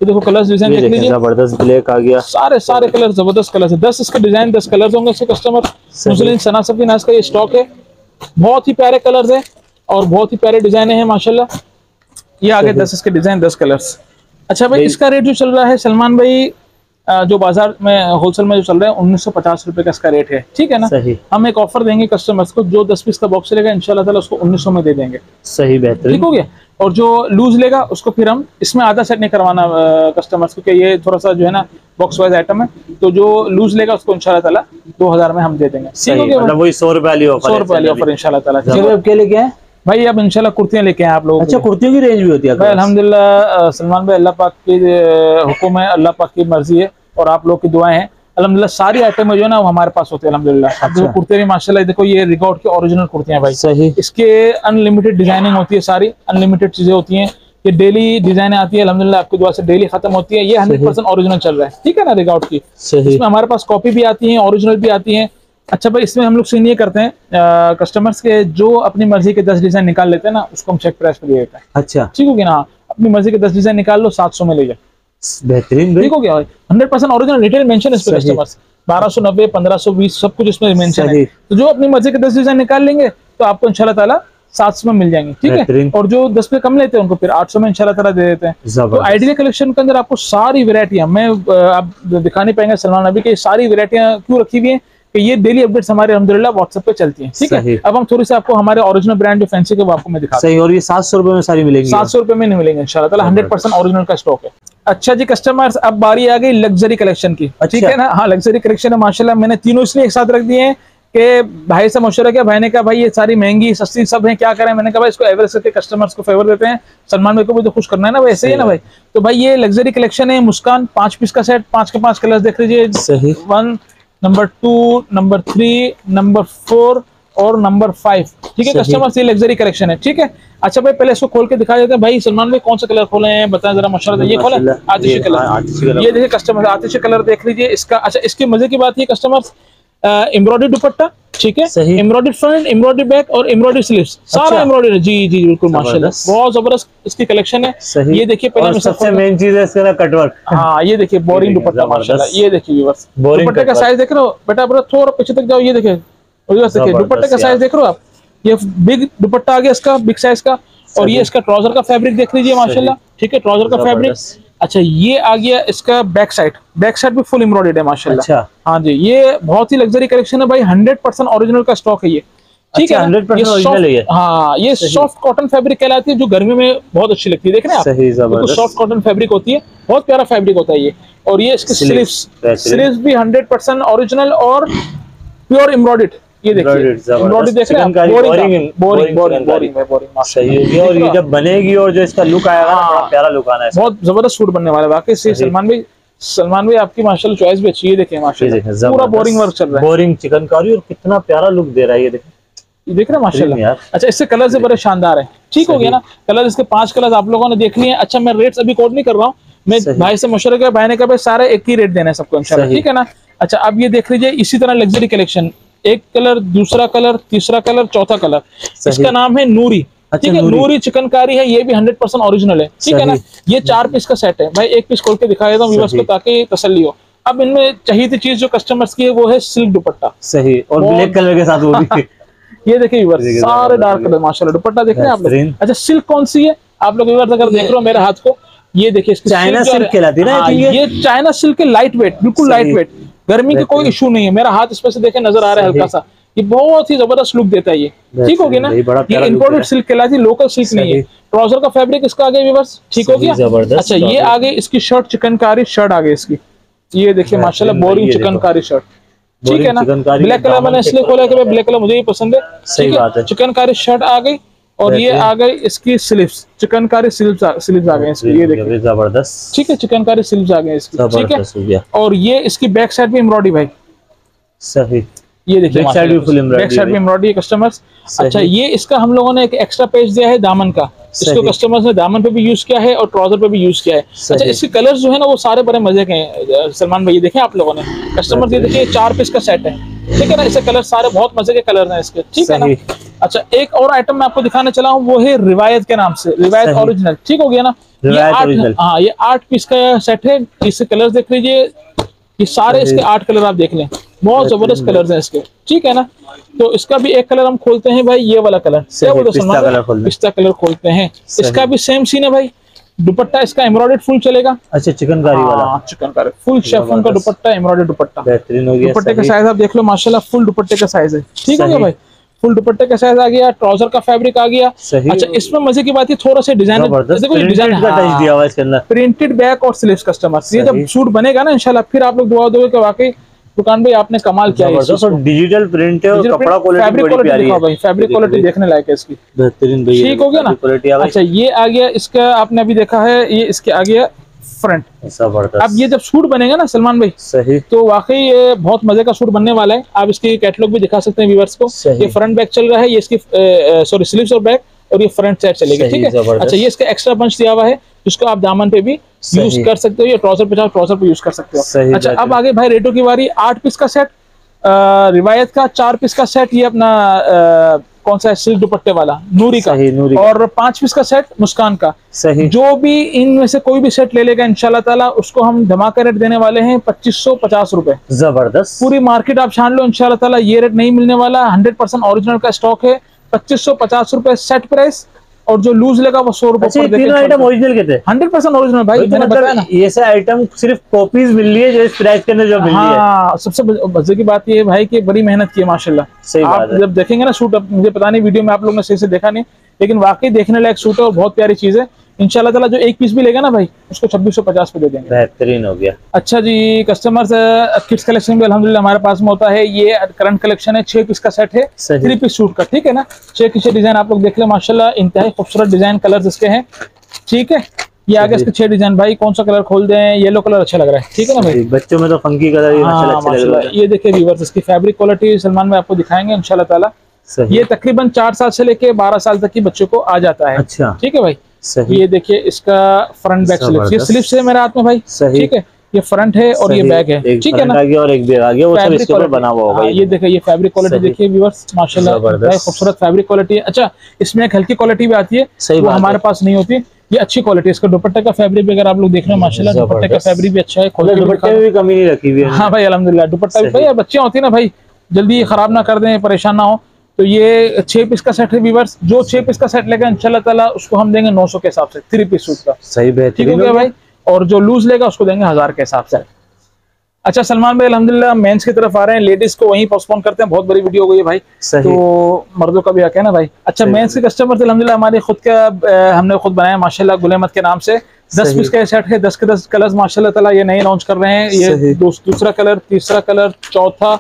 ये देखो कलर्स डिजाइन देख लीजिए,
जबरदस्त ब्लैक आ गया,
सारे कलर जबरदस्त कलर है। 10 इसके डिजाइन 10 कलर होंगे इसके कस्टमर। मुस्लिम सना सबकी नाज का ये स्टॉक है, बहुत ही प्यारे कलर्स है और बहुत ही प्यारे डिजाइन है माशाल्लाह। ये आगे 10 इसके डिजाइन 10 कलर्स। अच्छा भाई, इसका रेट जो चल रहा है सलमान भाई, जो बाजार में होलसेल में जो चल रहा है 1950 रुपए का इसका रेट है, ठीक है ना।
सही।
हम एक ऑफर देंगे कस्टमर्स को, जो 10 पीस का बॉक्स लेगा इंशाल्लाह ताला उसको 1900 में दे देंगे।
सही, बेहतरीन,
ठीक हो गया। और जो लूज लेगा उसको फिर हम इसमें आधा सेट नहीं करवाना कस्टमर्स को, क्योंकि ये थोड़ा सा जो है ना बॉक्स वाइज आइटम है, तो जो लूज लेगा उसको इंशाल्लाह ताला 2000 में हम दे देंगे। ठीक हो गया,
मतलब वही 100 रुपए वाली ऑफर,
100 रुपए वाली ऑफर इंशाल्लाह ताला।
क्या लेके आए
भाई अब इंशाल्लाह कुर्तियां लेके आए आप लोग।
अच्छा, कुर्तियों की रेंज भी होती है
भाई अल्हम्दुलिल्लाह सलमान भाई, अल्लाह पाक की हुक्म है, अल्लाह पाक की मर्जी है और आप लोग की दुआएं हैं। अल्हम्दुलिल्लाह सारी आइटम जो है ना वो हमारे पास होती है अल्हम्दुलिल्लाह। अब देखो कुर्ते भी माशाल्लाह, देखो ये रिकॉर्ड की ओरिजिनल कुर्तियां भाई।
सही।
इसके अनलिमिटेड डिजाइनिंग होती है, सारी अनलिमिटेड चीजें होती हैं। ये डेली डिजाइने आती है अल्हम्दुलिल्लाह, आपकी दुआ से डेली खत्म होती है। ये 100% ओरिजिनल चल रहा है, ठीक है ना, रिकॉर्ड की। इसमें हमारे पास कॉपी भी आती है, ओरिजिनल भी आती है। अच्छा भाई, इसमें हम लोग सीन ये करते हैं कस्टमर्स के जो अपनी मर्जी के 10 डिजाइन निकाल लेते हैं ना, उसको हम चेक प्राइस पे दे देते हैं।
अच्छा,
ठीक हो गया ना, अपनी मर्जी के 10 डिजाइन निकाल लो, 700 में ले जाओ,
बेहतरीन।
ठीक हो गया भाई। 100% ओरिजिनल, रिटेल मेंशन इस पे कस्टमर्स 1290 1520 सब कुछ इसमें मेंशन है। तो जो अपनी मर्जी के 10 डिजाइन निकाल लेंगे तो आपको इंशाल्लाह ताला 700 में मिल जाएंगे, ठीक है। और जो 10 पे कम लेते हैं उनको फिर 800 में इंशाल्लाह ताला दे देते हैं। तो आइडियल कलेक्शन के अंदर आपको सारी वैरायटियां मैं आप दिखा नहीं पाएंगे सलमान अभी के, सारी वैरायटियां क्यों रखी हुई है कि ये डेली अपडेट्स हमारे अल्हम्दुलिल्लाह व्हाट्सएप पे चलती हैं, ठीक है। अब हम थोड़ी सी आपको हमारे ओरिजिनल ब्रांड जो फैंसी के वो आपको मैं दिखाता हूं।
सही। और ये 700 रुपए में सारी मिलेंगी?
700 रुपए में नहीं मिलेंगे इंशाल्लाह ताला, 100% ओरिजिनल का स्टॉक है। अच्छा जी कस्टमर्स, अब बारी आ गई लग्जरी कलेक्शन की, ठीक है ना। हाँ, लग्जरी कलेक्शन है माशाल्लाह। मैंने तीनों इसलिए एक साथ रख दिए हैं कि भाई से मशवरा किया, भाई ने कहा भाई ये सारी महंगी सस्ती सब है, क्या करें। मैंने कहा भाई इसको एवरेज करके कस्टमर्स को फेवर देते हैं, सलमान भाई को भी तो खुश करना है ना, वैसे ही है ना भाई। तो भाई ये लग्जरी कलेक्शन है, मुस्कान 5 पीस का सेट, 5 के 5 कलर्स देख लीजिए। 1 नंबर 2 नंबर 3 नंबर 4 और नंबर 5, ठीक है कस्टमर्स, ये लग्जरी कलेक्शन है, ठीक है। अच्छा भाई, पहले इसको खोल के दिखा देते हैं। भाई सलमान भाई कौन सा कलर खोले हैं बताएं जरा माशाल्लाह। ये खोले आतिशी कलर, ये देखिए कस्टमर आतिशी कलर देख लीजिए इसका। अच्छा, इसके मजे की बात ये कस्टमर्स, एम्ब्रॉयडरी दुपट्टा, ठीक है, एम्ब्रॉयडरी फ्रंट, एम्ब्रॉयडरी बैक और एम्ब्रॉयडरी स्लीव्स, सारा एम्ब्रॉयडरी। जी जी बिल्कुल माशाल्लाह, बहुत जबरदस्त इसकी कलेक्शन है। ये देखिए पहले
सबसे मेन चीज है इसका कटवर्क।
हाँ, ये देखिए बोरिंग दुपट्टा माशाल्लाह। ये देखिए व्यूअर्स, दुपट्टे का साइज देख रहे हो बेटा, थोड़ा पीछे तक जाओ, ये देखिए दुपट्टे का साइज देख रहे हो आप, ये बिग दुपट्टा आ गया इसका, बिग साइज का। और ये इसका ट्राउजर का फैब्रिक देख लीजिए माशाल्लाह, ठीक है, ट्राउजर का फैब्रिक। अच्छा, ये आ गया इसका बैक साइड भी फुल एम्ब्रॉयडर्ड है माशाल्लाह। अच्छा। हाँ जी, ये बहुत ही लग्जरी कलेक्शन है भाई, 100% ओरिजिनल का स्टॉक है ये, ठीक है।
100% ओरिजिनल है।
हाँ, ये सॉफ्ट कॉटन फैब्रिक कहलाती है, जो गर्मी में बहुत अच्छी लगती है। देख रहे हैं आप, सॉफ्ट कॉटन फैब्रिक होती है, बहुत प्यारा फैब्रिक होता है ये। और ये इसके स्लीव्स भी 100% ओरिजिनल और प्योर एम्ब्रॉयडर्ड। ये देखिए एम्ब्रॉयडरी देख रहे हैं, बोरिंग
सही हो गया। और ये जब बनेगी और जो इसका लुक आएगा ना, बड़ा प्यारा लुक आना है,
बहुत जबरदस्त सूट बनने वाला है वाकई से। सलमान भाई आपकी माशाल्लाह चॉइस भी अच्छी है, देखिए माशाल्लाह पूरा बोरिंग वर्क चल रहा है,
बोरिंग चिकनकारी, और कितना प्यारा लुक दे रहा है ये
देख रहे हैं माशाल्लाह। अच्छा, इससे कलर से बड़े शानदार है, ठीक हो गया ना। कलर इसके 5 कलर आप लोगों ने देख लिए। अच्छा, मैं रेट्स अभी कोड नहीं कर रहा हूँ, मैं भाई से मशवरा किया, भाई ने कहा भाई सारे एक ही रेट देना है सबको इंशाल्लाह, ठीक है ना। अच्छा, अब ये देख लीजिए इसी तरह लग्जरी कलेक्शन, एक कलर, दूसरा कलर, तीसरा कलर, चौथा कलर। इसका नाम है नूरी, ठीक है, नूरी चिकनकारी है, ये भी 100% ओरिजिनल है, ठीक है ना। ये 4 पीस का सेट है भाई, एक पीस खोल के दिखा देता हूँ व्यूअर्स को ताकि तसल्ली हो। अब इनमें चाहिए थी चीज जो कस्टमर्स की है, वो है सिल्क दुपट्टा,
सही, और ब्लैक कलर के साथ वो भी।
ये देखिए व्यूअर्स, सारे डार्क कलर माशाल्लाह, दुपट्टा देख रहे हैं आप लोग। अच्छा, सिल्क कौन सी है आप लोग व्यूअर्स अगर देख रहे हो मेरे हाथ को, ये देखिए
चाइना सिल्क कहलाती है ना,
ये चाइना सिल्क है, लाइट वेट, बिल्कुल लाइट वेट, गर्मी की कोई इशू नहीं है। मेरा हाथ इस पे से देखे नजर आ रहा है हल्का सा, ये बहुत ही जबरदस्त लुक देता है ये, ठीक हो गया ना। ये इंपोर्टेड सिल्क कहलाती है, लोकल सिल्क नहीं है। ट्राउजर का फैब्रिक इसका आगे व्यूअर्स, ठीक हो गया। अच्छा, ये आगे इसकी शर्ट चिकनकारी शर्ट आगे इसकी, ये देखिए माशाल्लाह बोरिंग चिकनकारी शर्ट, ठीक है ना। ब्लैक कलर मैंने इसलिए खोला कि ब्लैक कलर मुझे ही पसंद है, ठीक है। चिकनकारी शर्ट आ गई और ये आ गई इसकी स्लीव्स, चिकनकारी स्लीव्स आ गए इसकी, ये देखिए
जबरदस्त,
ठीक है, चिकनकारी स्लीव्स आ गए इसकी, ठीक है। और ये इसकी बैक साइड भी एम्ब्रॉयडरी भाई,
सही,
ये देखिए
बैक साइड भी
एम्ब्रॉयडरी कस्टमर्स। अच्छा, ये इसका हम लोगों ने एक एक्स्ट्रा पेज दिया है दामन का, इसको कस्टमर्स ने दामन पे भी यूज किया है और ट्राउजर पे भी यूज किया है। अच्छा, इसके कलर्स जो है ना वो सारे बड़े मजे के हैं सलमान भाई, देखें आप लोगों ने कस्टमर्स, ये देखिए 4 पीस का सेट है, ठीक है ना। इसके कलर सारे बहुत मजे के कलर हैं इसके, ठीक है ना। अच्छा, एक और आइटम मैं आपको दिखाने चला हूँ, वो है रिवायत के नाम से, रिवायत
सही।
ओरिजिनल। ठीक हो गया ना? ये
रिवायत
8,
ओरिजिनल।
हाँ ये 8 पीस का सेट है। इसके कलर देख लीजिए, ये सारे
सही।
इसके 8 कलर आप देख लें, बहुत जबरदस्त कलर्स हैं इसके। ठीक है ना? तो इसका भी एक कलर हम खोलते हैं भाई, ये वाला कलर, क्या बोलते हैं
पिस्ता
सलमान?
कलर खोल दे।
पिस्ता कलर खोलते हैं। इसका भी सेम सीन है भाई, दुपट्टा इसका एम्ब्रॉयडर्ड फुल चलेगा।
अच्छा, चिकनकारी वाला।
चिकनकारी फुल शेफोन का दुपट्टा, एम्ब्रॉयडर्ड दुपट्टा,
बेहतरीन हो गया।
दुपट्टे का
सही।
साइज आप देख लो माशाल्लाह, फुल दुपट्टे का साइज है। ठीक हो गया
सही।
भाई, फुल दुपट्टे का साइज आ गया, ट्राउजर का फैब्रिक आ गया।
सही।
अच्छा, इसमें मजे की बात है, थोड़ा सा डिजाइन
जबरदस्त
देखो, ये
प्रिंटेड
डिजाइन
का टच दिया हुआ है इसके अंदर।
प्रिंटेड बैक और स्लीव्स कस्टमर। ये जब
सही।
सूट बनेगा ना इंशाल्लाह, फिर आप लोग दुआ दोगे कि वाकई दुकान भाई आपने कमाल किया है इस चीज
जबरदस्त,
को।
और डिजिटल प्रिंट है, और कपड़ा क्वालिटी
फैब्रिक
बड़ी
क्वालिटी
प्यारी
दिखाओ
है
भाई, फैब्रिक क्वालिटी देखने लायक है इसकी।
बेहतरीन भैया।
ठीक हो गया ना?
क्वालिटी है भाई।
अच्छा, ये आ गया इसका, आपने अभी देखा है, ये इसके आ गया फ्रंट।
जबरदस्त।
अब ये जब सूट बनेगा ना सलमान भाई,
सही।
तो वाकई ये बहुत मजे का सूट बनने वाला है। आप इसकी कैटलॉग भी दिखा सकते हैं व्यूअर्स को।
सही।
ये फ्रंट बैक चल रहा है, ये इसकी सॉरी स्लीव्स और बैक, और ये फ्रंट साइड चलेगी।
सही,
ठीक है?
जबरदस्त।
अच्छा, ये इसका एक्स्ट्रा बंच दिया हुआ है, जिसको आप दामन पे भी
सही।
यूज कर सकते हो, या ट्राउजर पे चाहो ट्राउजर पे यूज कर सकते हो।
सही,
अच्छा, अब
बेहतरीन।
आगे भाई रेटो की बारी। 8 पीस का सेट रिवायत का, 4 पीस का सेट ये अपना कौन सा है, सिल्क दुपट्टे वाला नूरी का,
सही, नूरी का।
और 5 पीस का सेट मुस्कान का।
सही।
जो भी इनमें से कोई भी सेट ले लेगा इंशाल्लाह ताला, उसको हम धमाका रेट देने वाले हैं 2550 रुपए।
जबरदस्त।
पूरी मार्केट आप छान लो, इंशाल्लाह ताला ये रेट नहीं मिलने वाला। 100% ओरिजिनल का स्टॉक है। 2550 रुपए सेट प्राइस, और जो लूज लेगा वो 100 रुपए
अच्छा, ये तीनों आइटम ओरिजिनल के थे?
100% ओरिजिनल भाई, मैंने बताया ना।
ये से आइटम सिर्फ कॉपीज मिल रही है जो इस प्राइस के अंदर जो मिल रही है।
हाँ, सबसे मजे की बात ये है भाई कि बड़ी मेहनत की है माशाल्लाह।
सही
आप
बात है।
जब देखेंगे ना सूट, अब मुझे पता नहीं वीडियो में आप लोगों ने सही से देखा नहीं, लेकिन वाकई देखने लायक सूट है और बहुत प्यारी चीज है। इंशाल्लाह ताला जो एक पीस भी लेगा ना भाई, उसको 2650 पे दे देंगे।
बेहतरीन हो गया।
अच्छा जी, कस्टमर्स किड्स कलेक्शन भी अल्हम्दुलिल्लाह हमारे पास में होता है। ये करंट कलेक्शन है, 6 पीस का सेट है,
सही।
3 पीस सूट का। ठीक है ना? 6 की 6 डिजाइन आप लोग देख ले माशाल्लाह, इंतहाई खूबसूरत डिजाइन कलर्स इसके हैं। ठीक है? ये आगे इसके 6 डिजाइन भाई, कौन सा कलर खोल दें? येलो कलर अच्छा लग रहा है। ठीक है ना भाई?
बच्चों में तो फंकी कलर ये
हाँ,
अच्छे लग रहे हैं।
ये देखिए व्यूअर्स, इसकी फैब्रिक क्वालिटी सलमान में आपको दिखाएंगे इंशाल्लाह ताला।
सही।
ये तकरीबन 4 साल से लेके 12 साल तक की बच्चों को आ जाता है।
अच्छा।
ठीक है भाई?
सही।
ये देखिए इसका फ्रंट बैक स्लिप्स, ये स्लिप्स है मेरे हाथ में भाई।
सही।
ठीक है? ये फ्रंट है और ये बैक है। ठीक है ना?
और एक बैग आ गया, वो सब इसके ऊपर बना हुआ होगा।
ये देखिए, ये फैब्रिक क्वालिटी देखिए व्यूअर्स माशाल्लाह, बहुत खूबसूरत फैब्रिक क्वालिटी है। अच्छा, इसमें एक हल्की क्वालिटी भी आती है, वो हमारे पास नहीं होती। ये अच्छी क्वालिटी है। इसका दुपट्टे का फैब्रिक भी अगर आप लोग देख रहे हो माशाल्लाह, दुपट्टे का फैब्रिक भी अच्छा है।
दुपट्टे में भी कमी नहीं रखी हुई है।
हाँ भाई अल्हम्दुलिल्लाह, दुपट्टा भी भाई, बच्चियां होती है ना भाई, जल्दी खराब ना कर दें, परेशान ना हो। तो ये 6 पीस का सेट है व्यूअर्स। जो 6 पीस का सेट लेगा इंशाल्लाह ताला, उसको हम देंगे 900 के हिसाब से, 3 पीस सूट का।
सही, बेहतरीन।
ठीक हो गया भाई? और जो लूज लेगा उसको देंगे 1000 के हिसाब से। अच्छा सलमान भाई, अल्हम्दुलिल्लाह मेंस की तरफ आ रहे हैं, लेडीज को वहीं पोस्टपोन करते हैं, बहुत बड़ी वीडियो हो गई है भाई।
सही।
तो मर्दों का भी हक है ना भाई। अच्छा, मेंस के कस्टमर थे अल्हम्दुलिल्लाह, हमारे खुद का हमने खुद बनाया माशाल्लाह, गुल अहमद के नाम से। 10 पीस का सेट है, 10 के 10 कलर्स माशाल्लाह ताला ये नए लॉन्च कर रहे हैं। ये दूसरा कलर, तीसरा कलर, चौथा,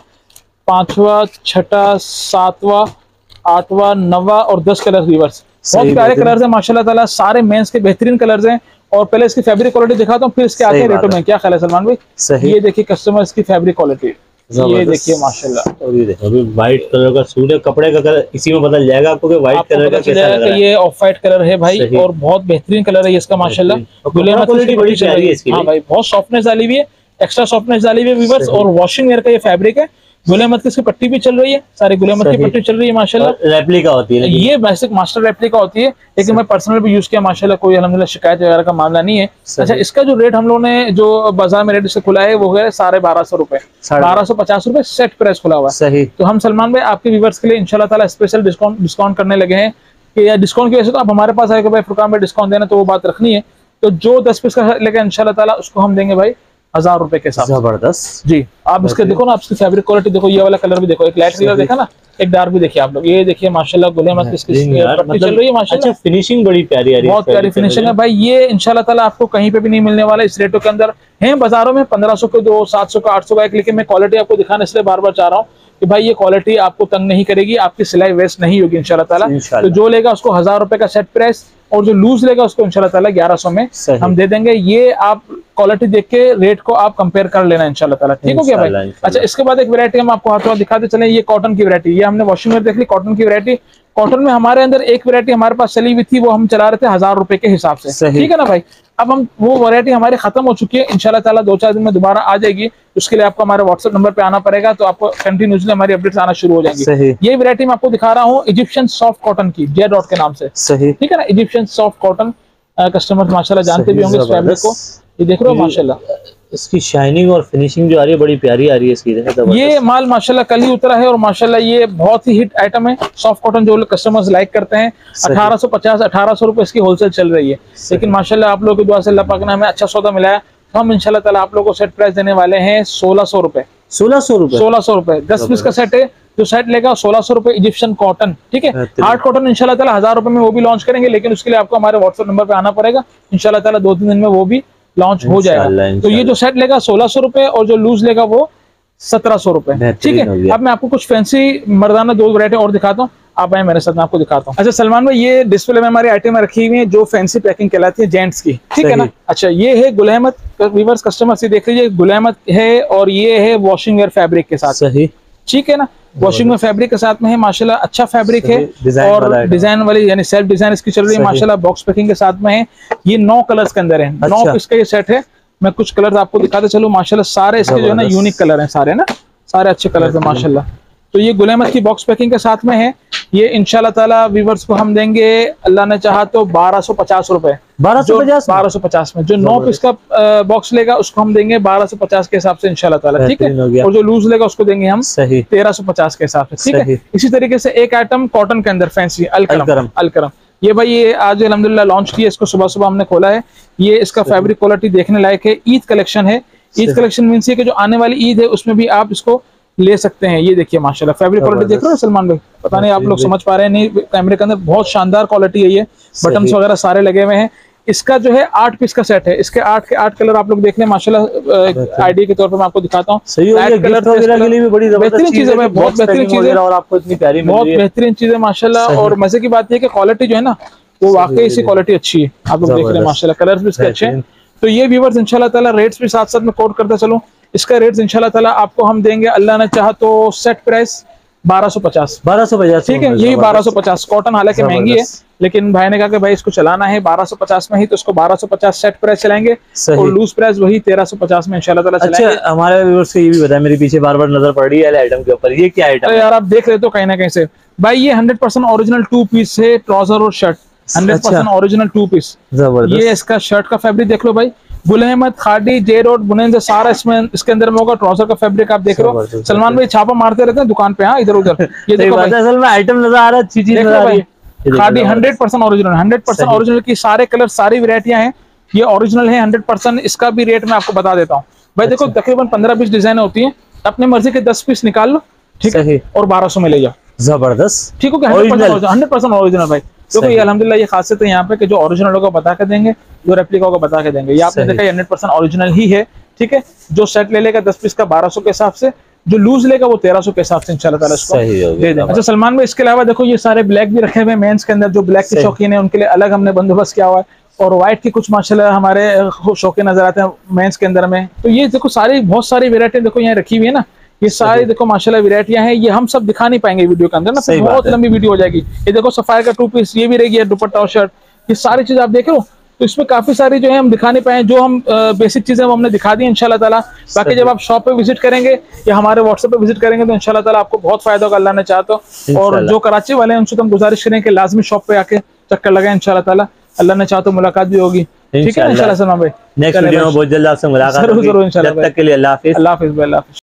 5वां, 6वां, 7वां, 8वां, 9वां और 10 कलर रिवर्स। बहुत प्यारे कलर्स हैं माशाल्लाह ताला, सारे मेंस के बेहतरीन कलर्स हैं। और पहले इसकी फैब्रिक क्वालिटी दिखाता हूँ, फिर इसके आते हैं रेटों में। क्या ख्याल है सलमान भाई?
सही।
ये देखिए कस्टमर्स की फैब्रिक क्वालिटी, ये देखिए माशाल्लाह।
और ये देखो, अभी व्हाइट कलर का सूट है, कपड़े का कलर इसी में बदल जाएगा आपको कि व्हाइट कलर का कैसा लग रहा है।
ये ऑफ व्हाइट कलर है भाई, और बहुत बेहतरीन कलर है इसका माशाल्लाह।
क्वालिटी बड़ी प्यारी है इसकी।
हाँ भाई, बहुत सॉफ्टनेस डाली हुई है, एक्स्ट्रा सॉफ्टनेस डाली हुई है व्यूअर्स। और वॉशिंग वेयर का ये फैब्रिक है। गुल अहमद की इसकी पट्टी भी चल रही है, सारे गुल अहमद की पट्टी चल रही है माशाल्लाह।
रेप्लिका होती है,
ये बेसिक मास्टर रेप्लिका होती है, लेकिन मैं पर्सनल भी यूज किया माशाल्लाह, कोई अल्हम्दुलिल्लाह शिकायत वगैरह का मामला नहीं है। अच्छा, इसका जो रेट हम लोगों ने जो बाजार में रेट से खुला है वो है 1250 रुपए, 1250 रुपए सेट प्राइस खुला हुआ है।
सही।
तो हम सलमान भाई आपके व्यूवर्स के लिए इंशाल्लाह ताला स्पेशल डिस्काउंट करने लगे हैं कि डिस्काउंट की वजह से तो आप हमारे पास आएगा भाई, फुरकान में डिस्काउंट देना, तो वो बात रखनी है। तो जो 10 पीस का लेगा इंशाल्लाह ताला, उसको हम देंगे भाई 1000 रुपए के साथ।
जबरदस्त
जी, आप इसके देखो ना, आपकी फैब्रिक क्वालिटी देखो, ये वाला कलर भी देखो, एक लाइट कलर देखा ना, एक डार्क भी देखिए आप लोग। ये देखिए माशाल्लाह, गुल अहमद की इसकी पट्टी चल रही है माशाल्लाह।
अच्छा, फिनिशिंग बड़ी प्यारी आ रही है,
बहुत प्यारी फिनिशिंग है भाई। ये इंशाल्लाह ताला आपको कहीं पे भी नहीं मिलने वाला इस रेटों के अंदर। है बाजारों में 1500 के 2, 700 का, 800 का एक, लेकिन मैं क्वालिटी आपको दिखाने इसलिए बार बार चाह रहा हूँ कि भाई ये क्वालिटी आपको तंग नहीं करेगी, आपकी सिलाई वेस्ट नहीं होगी इंशाल्लाह ताला। तो जो लेगा उसको 1000 रुपए का सेट प्राइस, और जो लूज लेगा उसको इंशाल्लाह ताला 1100 में हम दे देंगे। ये आप क्वालिटी देख के रेट को आप कंपेयर कर लेना इंशाल्लाह ताला। ठीक हो गया भाई? अच्छा, इसके बाद एक वैरायटी हम आपको हाथों दिखाते चले, ये कॉटन की वैरायटी। ये हमने वॉशिंग में देख ली, कॉटन की वैरायटी। कॉटन में हमारे अंदर एक वैरायटी हमारे पास चली हुई थी, वो हम चला रहे थे 1000 रुपए के हिसाब से। ठीक है ना भाई? अब हम वो वैरायटी हमारी खत्म हो चुकी है, इंशाल्लाह ताला 2-4 दिन में दोबारा आ जाएगी। उसके लिए आपको हमारे व्हाट्सएप नंबर पे आना पड़ेगा, तो आपको कंटिन्यूसली हमारी अपडेट्स आना शुरू हो जाएंगी।
सही।
ये वैरायटी मैं आपको दिखा रहा हूँ इजिप्शियन सॉफ्ट कॉटन की, जे डॉट के नाम से,
सही,
ठीक है ना। इजिप्शियन सॉफ्ट कॉटन कस्टमर माशाल्लाह जानते भी होंगे इस फैब्रिक को। ये देख रहे हो माशाल्लाह,
इसकी शाइनिंग और फिनिशिंग जो आ रही है बड़ी प्यारी आ रही है इसकी।
ये माल माशाल्लाह कल ही उतरा है और माशाल्लाह ये बहुत ही हिट आइटम है। सॉफ्ट कॉटन जो कस्टमर्स लाइक करते हैं, 1850-1800 रुपए इसकी होलसेल चल रही है। लेकिन माशाल्लाह आप लोगों की दुआ से अल्लाह पाक ने हमें अच्छा सौदा मिला है, तो हम इंशाल्लाह ताला आप लोगों को सेट प्राइस देने वाले हैं 1600 रुपए।
1600 रुपए,
1600 रुपए 10 पीस का सेट है। जो सेट लेगा 1600 रुपए इजिप्शियन कॉटन, ठीक है। हार्ड कॉटन इंशाल्लाह ताला 1000 रुपए में वो भी लॉन्च करेंगे, लेकिन उसके लिए आपको हमारे व्हाट्सएप नंबर पे आना पड़ेगा। इंशाल्लाह ताला 2-3 दिन में वो भी लॉन्च हो जाएगा। तो ये जो सेट लेगा 1600 रुपए और जो लूज लेगा वो 1700 रुपए, ठीक है। अब मैं आपको कुछ फैंसी मर्दाना 2 वैरायटी और दिखाता हूँ, आप आए मेरे साथ, मैं आपको दिखाता हूँ। अच्छा सलमान भाई, ये डिस्प्ले में हमारी आइटम रखी हुई है जो फैंसी पैकिंग कहलाती है जेंट्स की, ठीक है ना। अच्छा ये है गुल अहमद, व्यूअर्स कस्टमर से देख लीजिए, गुल अहमद है और ये है वॉशिंग वेयर फैब्रिक के साथ,
सही,
ठीक है ना। वॉशिंग में फैब्रिक के साथ में है माशाल्लाह, अच्छा फैब्रिक है और डिजाइन वाली यानी सेल्फ डिजाइन इसकी चल रही है माशाल्लाह। बॉक्स पैकिंग के साथ में है। ये 9 कलर्स के अंदर है, 9 पीस का ये सेट है। मैं कुछ कलर्स आपको दिखाते चलूं माशाल्लाह, सारे इसके जो है ना यूनिक कलर हैं सारे ना, सारे अच्छे कलर्स हैं माशाल्लाह। तो ये गुल अहमद की बॉक्स पैकिंग के साथ में है। ये इंशाल्लाह ताला व्यूअर्स को हम देंगे अल्लाह ने चाहा तो 1250 रुपए, 1250 में। जो 9 पीस का बॉक्स लेगा उसको हम देंगे 1250 के हिसाब से इंशाल्लाह ताला, ठीक है। और जो लूज लेगा उसको देंगे हम 1350 के हिसाब से, ठीक है। इसी तरीके से एक आइटम कॉटन के अंदर फैंसी अलकरम, ये भाई ये आज अल्हम्दुलिल्लाह लॉन्च किया, इसको सुबह सुबह हमने खोला है। ये इसका फैब्रिक क्वालिटी देखने लायक है। ईद कलेक्शन है। ईद कलेक्शन मीन्स ये कि जो आने वाली ईद है उसमें भी आप इसको ले सकते हैं। ये देखिए माशाल्लाह फैब्रिक क्वालिटी देख रहे हो सलमान भाई, पता नहीं आप लोग समझ पा रहे हैं नहीं, कैमरे के अंदर बहुत शानदार क्वालिटी है। ये बटन्स वगैरह सारे लगे हुए हैं। इसका जो है 8 पीस का सेट है, इसके 8 के 8 कलर आप लोग देख लें माशाल्लाह। आईडी के तौर पर मैं आपको दिखाता हूँ, बेहतरीन चीज है, बहुत बेहतरीन चीज है और आपको इतनी प्यारी, बहुत बेहतरीन चीज है माशाल्लाह। और मजे की बात यह कि क्वालिटी जो है ना वो वाकई इसी क्वालिटी अच्छी है, आप लोग देख रहे हैं माशाल्लाह। कलर्स भी इसके अच्छे हैं। तो ये व्यूअर्स इंशाल्लाह ताला रेट्स भी साथ साथ में कोट करते चलूं। इसका रेट्स इंशाल्लाह ताला आपको हम देंगे अल्लाह ने चाहा तो सेट प्राइस 1250, ठीक है। यही 1250 कॉटन हालांकि महंगी है, लेकिन भाई ने कहा कि भाई इसको चलाना है 1250 में ही, तो इसको 1250 सेट प्राइस चलाएंगे और लूज प्राइस वही 1350 में इंशाल्लाह ताला चलाएंगे।
अच्छा हमारे व्यूअर्स को ये भी बताया, मेरे पीछे बार बार नजर पड़ रही है आइटम के ऊपर, ये क्या आइटम है
यार? आप देख रहे हो कहीं ना कहीं से भाई, ये 100% ओरिजिनल 2 पीस है, ट्राउजर और शर्ट 100% ओरिजिनल 2 पीस। ये इसका शर्ट का फैब्रिक देख लो भाई, गुल अहमद, खादी, जे रोड, बुनेंद सारा इसमें इसके अंदर में होगा। ट्राउजर का फैब्रिक आप देख रहे हो। सलमान भाई छापा मारते रहते हैं दुकान पे, हाँ इधर उधर। ये देखो भाई
असल में आइटम नजर आ रहा है, अच्छी चीज नजर आ रही है।
खादी 100% ओरिजिनल, 100% ओरिजिनल की सारे कलर सारी वेरायटियां हैं, ये ओरिजिनल है 100%। इसका भी रेट मैं आपको बता देता हूँ भाई। देखो तकरीबन 15-20 डिजाइन होती है, अपने मर्जी के 10 पीस निकाल लो, ठीक है, और 1200 में ले जाओ।
जबरदस्त,
ठीक है, 100% ओरिजिनल भाई। तो ये अल्हम्दुलिल्लाह ये खासियत है यहाँ पे कि जो ओरिजिनल होगा बता के देंगे, जो रेप्लिका होगा बता के देंगे। ये आपने देखा 100% ओरिजिनल ही है, ठीक है। जो सेट ले लेगा 10 पीस का 1200 के हिसाब से, जो लूज लेगा वो 1300 के हिसाब से इंशाल्लाह ताला इसको दे देंगे। अच्छा सलमान भाई, इसके अलावा देखो ये सारे ब्लैक भी रखे हुए हैं मेंस के अंदर, जो ब्लैक के शौकीन है उनके लिए अलग हमने बंदोबस्त किया हुआ है। और व्हाइट के कुछ माशाल्लाह हमारे शौकीन नजर आते हैं मेंस के अंदर में। तो ये देखो सारी बहुत सारी वेरायटी देखो यहाँ रखी हुई है ना, ये सारी देखो माशाल्लाह वेरायटियां हैं। ये हम सब दिखा नहीं पाएंगे वीडियो के अंदर ना, बहुत लंबी वीडियो हो जाएगी। ये देखो सफायर का 2 पीस, ये भी रहेगी, दुपट्टा और शर्ट, ये सारी चीज आप देख रहे हो। तो इसमें काफी सारी जो है हम दिखा नहीं पाए, जो हम बेसिक चीजें वो हमने दिखा दी इंशाल्लाह ताला। बाकी जब आप शॉप पे विजिट करेंगे या हमारे व्हाट्सएप पे विजिट करेंगे तो इंशाल्लाह ताला आपको बहुत फायदा होगा अल्लाह ने चाहा तो। और जो कराची वाले हैं उनसे तो हम गुजारिश करें कि लाजमी शॉप पे आके चक्कर लगाएं इंशाल्लाह ताला, अल्लाह ने चाहा तो मुलाकात भी होगी, ठीक है इंशाल्लाह सलमान भाई।
नेक्स्ट वीडियो में बहुत जल्द आपसे मुलाकात होगी,
जरूर इंशाल्लाह।
तब तक के लिए अल्लाह हाफिज।
अल्लाह हाफिज।